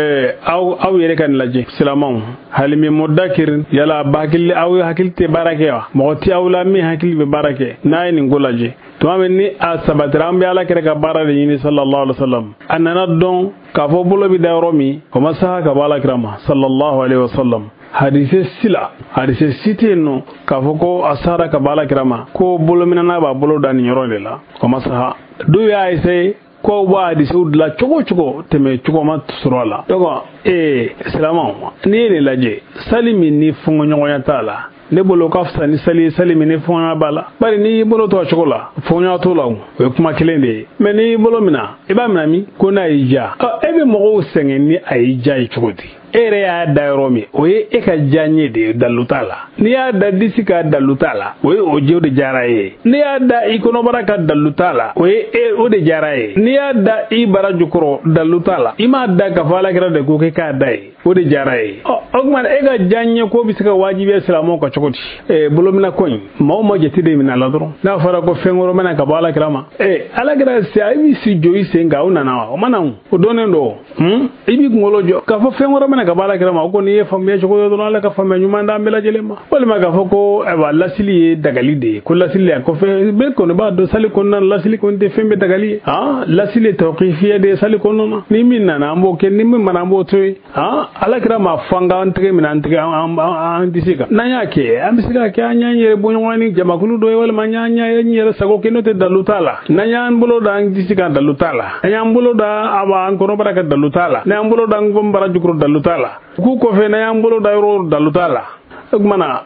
أو أو يركن لجي سلامون هل من مدكر يلا باكل أو هكل تباركه موتي أو لا مي هكل بباركه ناين نقول لجي توامني أثبترام بيالا كرك بارا ديني صلى الله عليه وسلم أننا دون كافو بولو بدارومي وما سها كبالا كرامة صلى الله عليه وسلم hadise sila hadise site no ka foko asara ka bala kirama ko bolo minana ba bolo dan yoro le la ko masaha do ya ise ko ba hadise udla chogo chogo teme chogo ma surala dogo e salama ni ne laje salimi ni fungo nyoya tala ne bolo ka fsa ni sali salimi ni fungo bala bari ni bolo to chogola fungo to lawo e kuma kilende me ni bolo mina e ba mina mi ko na ija e be mo senge ni aija i chogoti ere ya dairomi oye e ka janye de dalutala ni ya da disika dalutala oye oje de jaraye ni ya da ikono baraka dalutala oye e o de jaraye ni ya da i barajukro dalutala ima da ka fala kira de ko ke ka dai o de jaraye o ogman e ga janye ko bisika wajibi islamo ko chokoti e bolomina koin maw mo jeti de mina ladro na fara ko fengoro mena ka bala kirama e ala gira si ai si joyi senga una na o manan o donendo hm ibi ngolojo ka fo fengoro mena ka bala kirama ko ni fambe ko yo don ala ka fambe nyuma nda mbela jelema wala ma ka fo ko e wala sili dagalide ko la sili ko fe be ko no ba do sali ko nan la sili ko de fembe dagali ha la sili tawqifiya de sali ko non ni min na ambo ken ni min mana ambo to ha ala kirama fanga antre min antre an disika nanya ke ambisika ke anya nyere bonwani jama kunu do wala manya nya nyere sago ke no te dalutala nanya ambulo da disika dalutala nanya ambulo da aba an kono baraka dalutala nanya ambulo da ngom bara jukro dalutala ku ko fe nanya ambulo da ro dalutala mana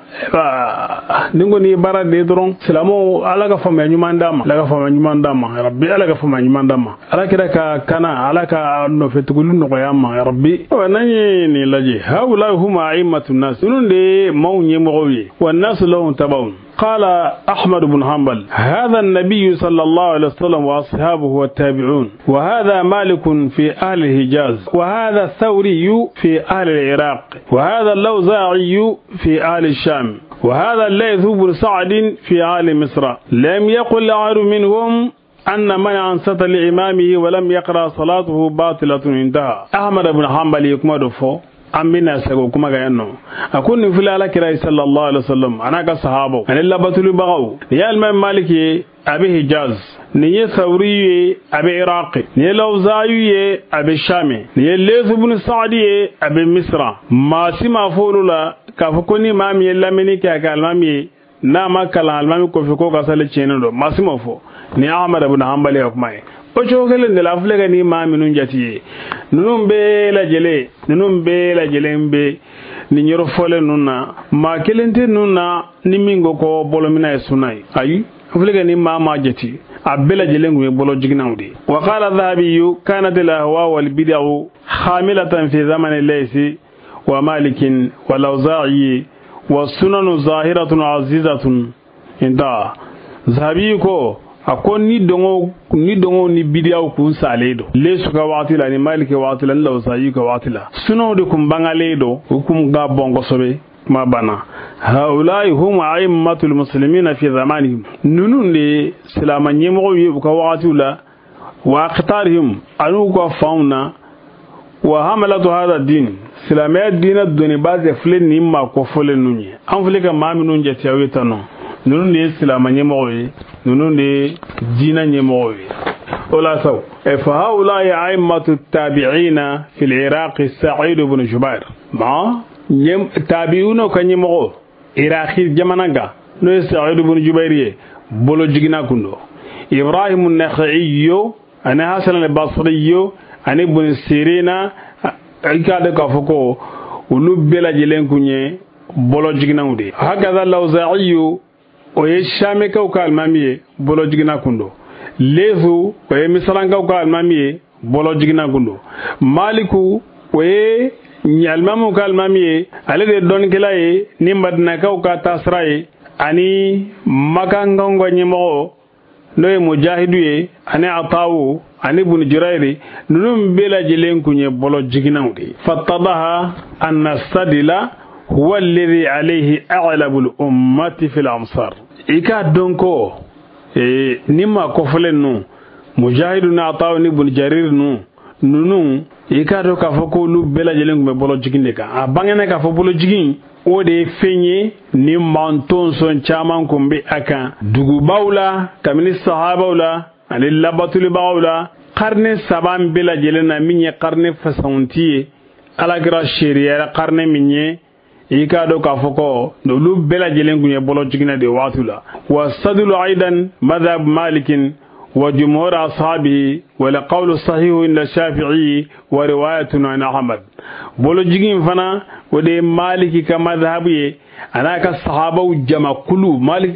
ningo ni bara de dron silamo ala ka fama nyumandama ala ka fama nyumandama rabbi ala ka fama nyumandama ala kira ka kana ala ka no fetugulu no yamma ya rabbi wa nani ni laji haula huma aimatun nas nunde mawnye mowi wa nas lahum tabawun قال أحمد بن حنبل هذا النبي صلى الله عليه وسلم وأصحابه والتابعون وهذا مالك في أهل الحجاز وهذا الثوري في أهل العراق وهذا اللوزاعي في أهل الشام وهذا الليث بن سعد في أهل مصر لم يقل أحد منهم أن من أنصت لإمامه ولم يقرأ صلاته باطلة انتهى أحمد بن حنبل يكمل فوق amina sago kuma ga yanno akun fi la kira sallallahu alaihi wasallam anaka sahabo anilla batul bagaw ya al maliki abi hijaz ni thawri abi iraqi ni lawzayi abi shami ni lez ibn saadi abi misra ma sima fulula ka fukoni mami lamini ka kalmami na makala almami ko fi ko ka sale chenendo ma sima fo ni ahmad ibn hanbali kuma o chogelen de la flega ni mami nun jati nunum be la jele nunum be la jele be ni nyoro fole nunna ma kelente nunna ni mingo ko bolomina e sunai ayi flega ni mama jati abela jele ngue bolo jignawde wa qala dhahabi kanat al ahwa wal bid'u hamilatan fi zaman laysi wa malikin wa lawza'i wa sunan zahiratun azizatun inda dhahabi ko akon ni dongo ni dongo ni bidiyaw kun saledo le suka watila ni malike watila law sayi ka watila suno de kum bangaledo hukum ga bongo sobe ma bana haulai hum aimmatul muslimina fi zamanihim nunun de salama nyemo yi ka watila wa qatarihim anu ko fauna wa hamalatu hada din salama din ad-duni baze flen ni ma ko folen nunye an fleka maminun je tawetano nunun de salama nyemo yi nunun de dina nyemo yi ولا سو فهؤلاء أئمة التابعين في العراق سعيد بن جبير ما يم تابعون كن يمغو عراقي جمانغا نو سعيد بن جبير بولو جينا كوندو إبراهيم النخعي أنا حسن البصري أنا ابن سيرين أكاد كفكو ونبلا جلين كوني بولو جينا ودي هكذا اللوزاعي ويشامي كوكا المامي بولو جينا كوندو lezu we misalanka ko almamiye bolo jigina gundo maliku we nyalmamu ko almamiye ale de don kilaye ni madna ka ka tasraye ani makangongo nyimo noy mujahidu ye ani atawu ani ibn jurairi nunum bela jilen kunye bolo jigina wudi fatadaha an sadila huwa alladhi alayhi a'labul ummati fil amsar ika donko e nima ko folen nu mujahidu na taw ni bun jarir nu nunu e ka do ka foko lu bela jelen ko bolo jiginde ka a bangene ka fo bolo jigin o de fenye ni manton son chaman ko be aka dugu bawla kamini sahaba wala ani labatul bawla qarne saban bela jelena minye qarne fasantiye ala gra sharia qarne minye i ka do ka foko olu bela jelen kunye bolo jigina de watula wa sadlu aidan madhab malikin وجمهور أصحابه ولقول صحيح عند الشافعي ورواية عن أحمد بولو جيجين فنا ودي مالك كمذهبي أنا كصحابة جمع كلو مالك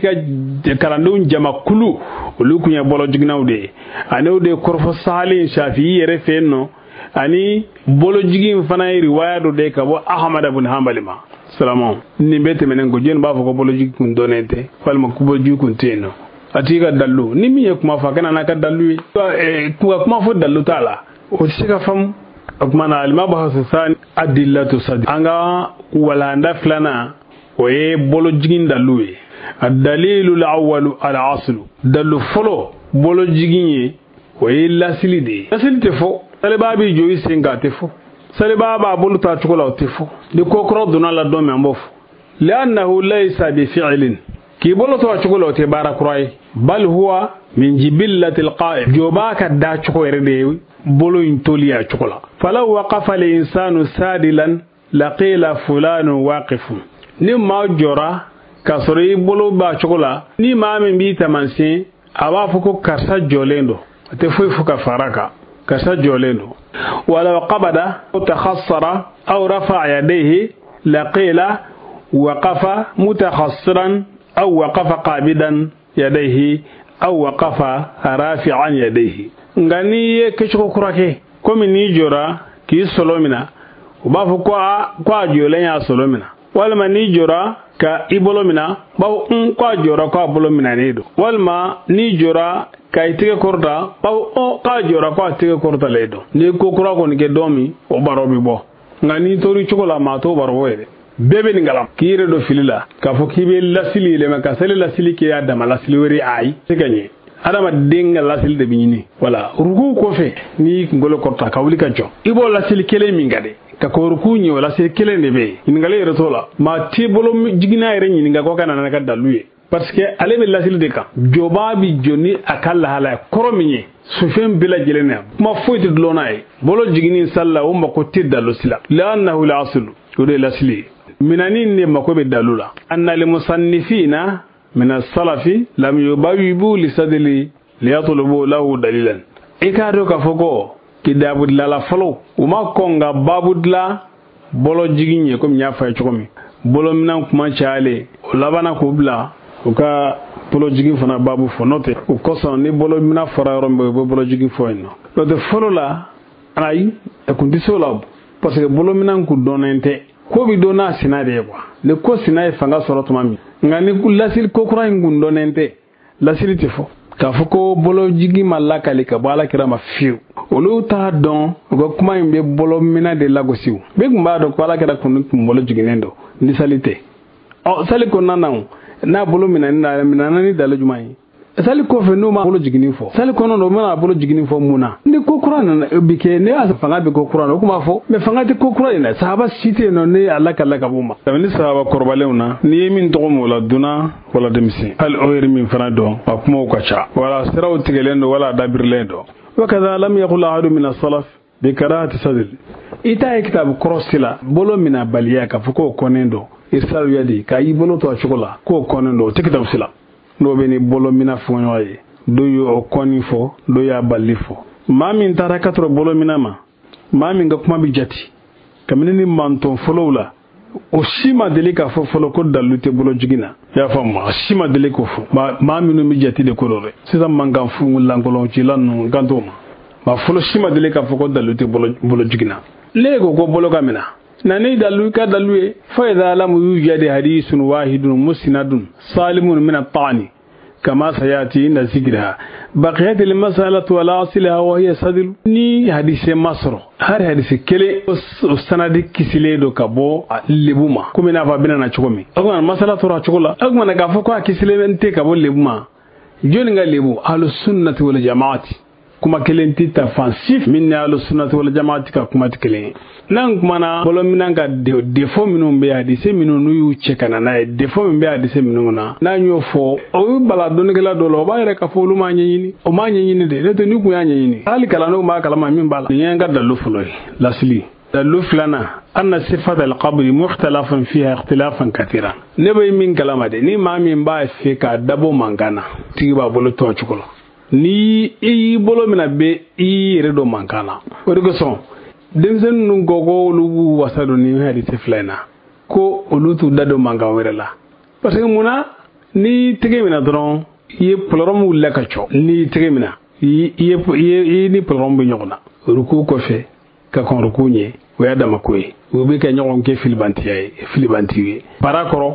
كرندون جمع كلو ولو كنيا بولو جيجنا ودي أنا ودي كرف الصحالين شافعي رفينو أني بولو جيجين فنا رواية ودي كبو أحمد بن حنبل ما سلام نبيت منن كجين بافو بولو جيجين دونيته فالما كبو جيجين تينو atiga dallu ni mi kuma fa kana naka dallu e kuma fo dallu tala o sika fam akmana alma ba hasan adillatu sadi anga wala nda flana o e bolo jigin dallu e ad-dalilu al-awwal al-asl dallu folo bolo jigin ye o e lasili de lasili te fo sale babi joyi senga te fo sale baba bolo ta tukola te fo de kokro dona la do me mbof li'annahu laysa bi fi'lin ki bolo to chukulo te bara kurai bal huwa min jibillatil qa'im jobaka da chuko rede bolo intoliya chukula falaw waqafa al insanu sadilan laqila fulanu waqifun ni ma jora kasori bolo ba chukula ni ma min bi tamansi awa fuko karsa jolendo te foi fuka faraka karsa jolendo wala qabada takhassara aw rafa yadayhi laqila waqafa mutakhassiran أو وقف قابدا يديه أو وقف رافعا يديه ngani kechko kurake komi ni jora ki solomina ubafu kwa kwa jole ya solomina walma ni jora ka ibolomina bawo un kwa jora kwa bolomina nedo walma ni jora ka itige korda bawo o ka jora kwa itige korda ledo ni ko kurako ni ke domi o barobi bo ngani tori chokola ma to baro wede bebe ni ngalam kire do filila ka fo kibe lasili le maka sele lasili ke ya dama lasili wori ay teganye adama denga lasili de binyini wala ruku ko fe ni ngolo korta ka wuli ka jo ibo lasili kele mi ngade ka ko ruku nyi wala lasili kele ne be ni ngale retola ma tibolo jigina ere nyi nga ko kana na ka daluye parce que ale be lasili de ka joba bi joni akalla hala korominye sufem bila jelena ma foyti dlonay bolo jigini salla o mako tidalo sila la annahu la aslu ode lasili minanin ne makobe dalula anna lil musannifina min as-salafi lam yubawibu li sadli liyatlubu lahu dalilan ikado ka fogo kidabud la falo uma konga babudla bolo jiginye kom nya fay chokomi bolo minan kuma chale labana ko bla uka bolo jigin fana babu fonote u koson ni bolo mina fara rombe bolo jigin foyno do de folo la ay e kundiso la parce que bolo minan ku donente ko bi dona sinade kwa le ko sinaye fanga soro to mami ngani lasil ko kura ngundo nente lasil tifo ka foko bolo jigi malaka le ka bala kirama fiu olu ta don go kuma imbe bolo mina de lagosiu be gumba do bala kira kunu bolo jigi nendo ni salite o sali ko nanan na bolo mina na mina ni dalo jumai sali ko fe no ma bolo jigi ni fo sali ko no no ma bolo jigi ni fo muna ni ko kura na bike ne asa fanga be ko kura no kuma fo me fanga te ko kura ina sahaba site no ne alaka laka buma ni sahaba korbalewna ni min to mo la duna wala demsi al oyri min fana do ba kuma ko cha wala siraw tigelendo wala dabirlendo وكذا لم يقل أحد من السلف بكراهة صدر إتا كتاب كروسلا بولو من بالياك فكو كونندو إرسال يدي كاي بولو تو شغلا كو كونندو تكتاب سلا نو بني بولو من فونوي دو يو كوني فو دو يا بالي فو ما من تركتر بولو من ما ما من غكما بجاتي كمنني مانتون فلولا o shima delika fo folo ko dalute bolo jigina ya fama shima deliko fo ma ma minu mi jati de kolore sisa mangam fu ngolon ci lanu gantoma ma folo shima delika fo ko dalute bolo bolo jigina lego ko bolo kamina nani dalu ka dalue fa idha lam yujadi hadithun wahidun musnadun salimun min at-ta'ni كما سيأتي إن ذكرها بقيت المسألة ولا أصلها وهي صدر ني حديث مصر هر حديث كلي السند كسيلي دو كابو لبوما كمنا فابنا نشكومي أقول المسألة ترى شكولا أقول نكافوكا كسيلي أنت كابو لبوما جونغا لبو أهل السنة والجماعة كما كلنتي تفانسيف من أهل السنة والجماعة كما تكلين nan mana bolo minanga defo minun be hadise minun yu chekana na defo min be hadise minun na na nyo fo o bala donigela do lo ba yere ka fo lu ma nyini o ma nyini de le to ni ku ya nyini ali kala no ma kala ma min bala nyanga dalu fulo lasli اللفلنا أن صفة القبر مختلف فيها اختلافا كثيرا نبي من كلام ده ني ما من باي فيك دبو مانغانا تيبا بولو توچكولا ni i bolo mina be i redo mankana worigo son denzen nun gogo lu wasado ni hadi tiflena ko olutu dado manga werela parce que muna ni tege mina dron ye plorom wulla ka cho ni tege mina ye ye ni plorom bi nyogna ruku ko fe ka kon ruku nye we adama koy wo be ka nyogon ke filibanti ay filibanti barakoro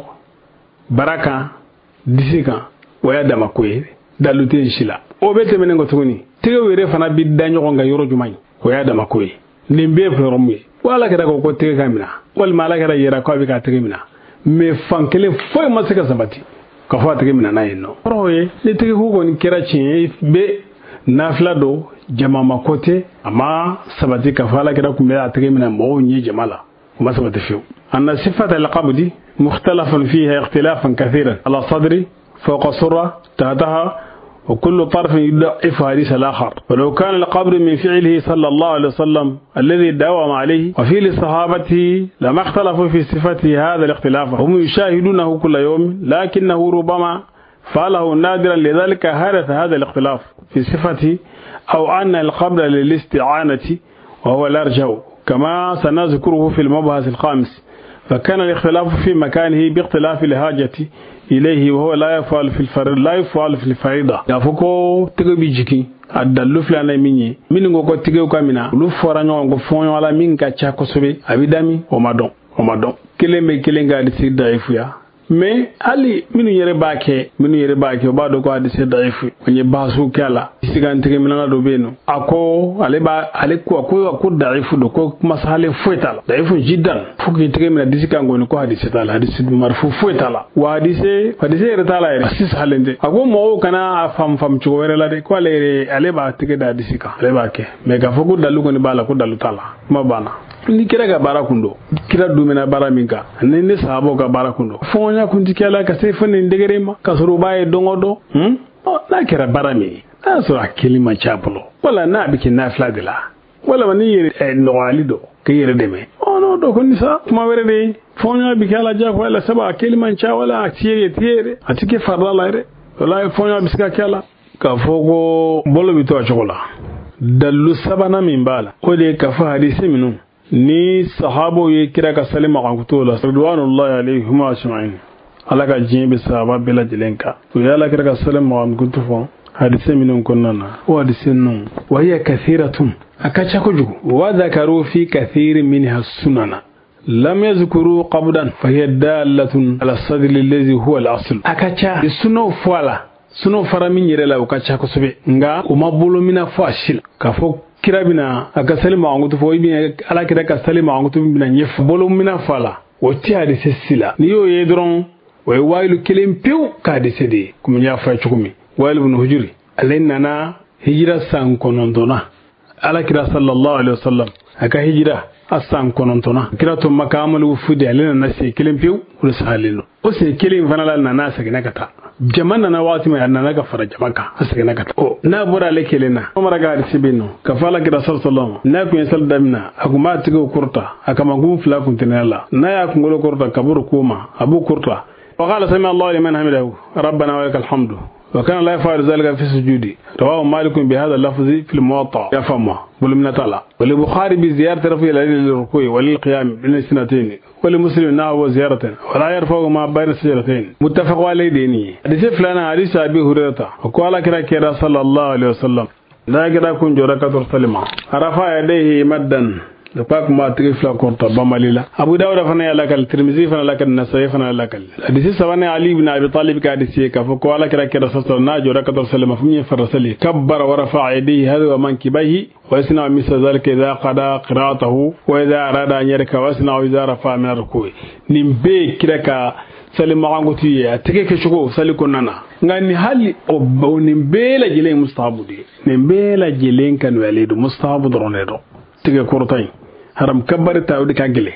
baraka disika we adama koy dalute shila o bete menen gotuni tege were fana bi danyo nga yoro jumay ko ya dama koy limbe promi wala kada ko tege kamina wal mala kada yera ko bi ka tege mina me fankele foy masaka sabati ka fa tege mina nayno roye ni tege hugo ni kera chin be nafla do jama makote ama sabati ka fa la kada kumbe tege mina mo nyi jamala kuma sabati fiu anna sifat al-qabdi mukhtalafan fiha ikhtilafan kathiran ala sadri فوق السرة تحتها وكل طرف يضعف حديث الآخر ولو كان القبر من فعله صلى الله عليه وسلم الذي داوم عليه وفي لصحابته لما اختلفوا في صفته هذا الاختلاف هم يشاهدونه كل يوم لكنه ربما فعله نادرا لذلك حدث هذا الاختلاف في صفته أو أن القبر للاستعانة وهو الأرجح كما سنذكره في المبحث الخامس فكان الاختلاف في مكانه باختلاف الحاجة إليه وهو لا يفعل في الفريضة لا يفعل في الفريضة يفوكو تغبي جيكي adallu flana minyi min ngo ko tige ko mina lu fora nyo ngo fonyo wala min ka cha ko sobe abidami o madon o madon kelembe kelenga di si daifu ya mais ali minu yere baake minu yere baake o bado ko adi se daifu onye basu kala sigan tige minana do beno ako ale ba ale ko ko ko daifu do ko masale foitala daifu jiddan fuki tige mina disika ngoni ko adi se tala adi se marfu foitala wa adi se adi se retala ere sis halende ako mo kana fam fam ci were la de ko ale ale ba tige da disika ale baake me ga foku dalu ko ni bala ko dalu tala ma bana ni kira ga barakundo kira dumina baraminka ne ne sahabo ga barakundo fonya kunti kala ka sai fannin ndegere ma ka suru baye dongodo hm o na kira barami na so akili ma chapulo wala na biki na fladila wala mani yere no walido ke yere deme o no do ko ni sa kuma were de fonya biki ala ja ko wala saba akili man cha wala atiye tiere atike farla laire wala fonya biska kala ka fogo bolo bito chokola dallu sabana min bala ko de ka fa hadisi minu ni sahabo ye kira ka salima kan kutola radwanullahi alaihim ajma'in alaka jibe sahaba bela jilenka to ya la kira ka salima kan kutufo hadise minun kunnana wa hadise nun wa hiya kathiratun akacha kujugu wa dhakaru fi kathir minha sunana lam yazkuru qabdan fa hiya dalatun ala sadr alladhi huwa al-asl akacha suno fwala suno faramin yere la ukacha kusobe nga umabulu mina fashil ka fo kirabina aka salima angutu fo ibi ala kira ka salima angutu bina nyef bolo mina fala woti ade sesila ni yo yedron way waylu kelem pew ka de sede kum nya fa chukumi waylu ibn hujuri alayna na hijra san konondona ala kira sallallahu alaihi wasallam aka hijra asan konontona kira to makamal wufudi alayna na se kelem pew ul salilo o se kelem fanala na na sagina kata jamana na wati mai annana ka fara jamaka asake na kata o na bura lekelena umara ga risibino ka fala kira sallallahu na ku yasal damina aguma tigo kurta akama gum fla kun tinala na ya kun golo kurta kaburu kuma abu kurta wa qala sami allah liman hamidahu rabbana wa lakal hamdu وكان لا يفعل ذلك في سجوده رواه مالك بهذا اللفظ في الموطأ يفهمه ولمن تعالى وللبخاري بزيارة رفع اليدين للركوع وللقيام بين السنتين ولمسلم نحو زيارة ولا يرفع ما بين السجرتين متفق عليه ديني حديث فلان حديث أبي هريرة وقال كذا كذا صلى الله عليه وسلم لا كذا كن جركة سلمة رفع يديه مدا لقاك ما تغيف لا كورتا بماليلا ابو داود فنا لك الترمذي فنا لك النسائي فنا لك حديث سبحان علي بن ابي طالب كحديث كفو قال كذا كذا صلى الله عليه وسلم سلمة فمن فرسلي كبر ورفع يديه هذا ومنكبيه ويصنع مثل ذلك اذا قضى قراءته واذا اراد ان يركع ويصنع اذا رفع من الركوع نيمبي كذا salima ngoti ya teke shugo saliko nana ngani hali o nimbela jile mustabudi nimbela jile kan walidu mustabu dronedo tege kortay haram kabari tawdi kagele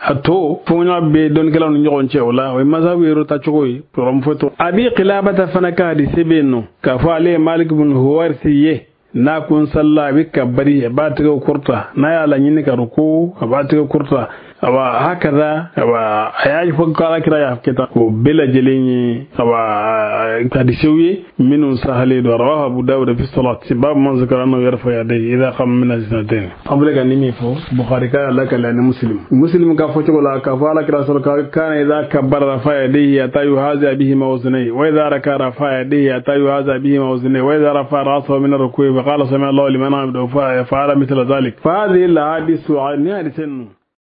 ato fonya be don kala no nyon cewla way mazawiro ta chugoy prom foto abi qilabata fanaka di sebeno ka fa ale malik ibn huwarsiye na kun sallah bika bari ba ta ga kurta na ya lanyi ka ruku ba ta ga kurta aba hakaza aba ayaji fo kala kira ya kita ko bela jelenyi aba kadishawi minun sahale do rawahu abu dawud fi salat bab man zakara annahu yarfa yadayhi idha qam min az-zinatain qabla kan nimi fo bukhari ka la kala ni muslim muslim ka fo ko la ka fa la kira sal ka kana idha kabbara rafa yadayhi atayu haza bihi mawzinai wa idha raka rafa yadayhi atayu haza bihi mawzinai wa idha rafa ra'sahu min ar-ruku'i fa qala sami Allahu liman hamidahu fa fa'ala mithla dhalik fa hadhihi al-ahadith wa hadithan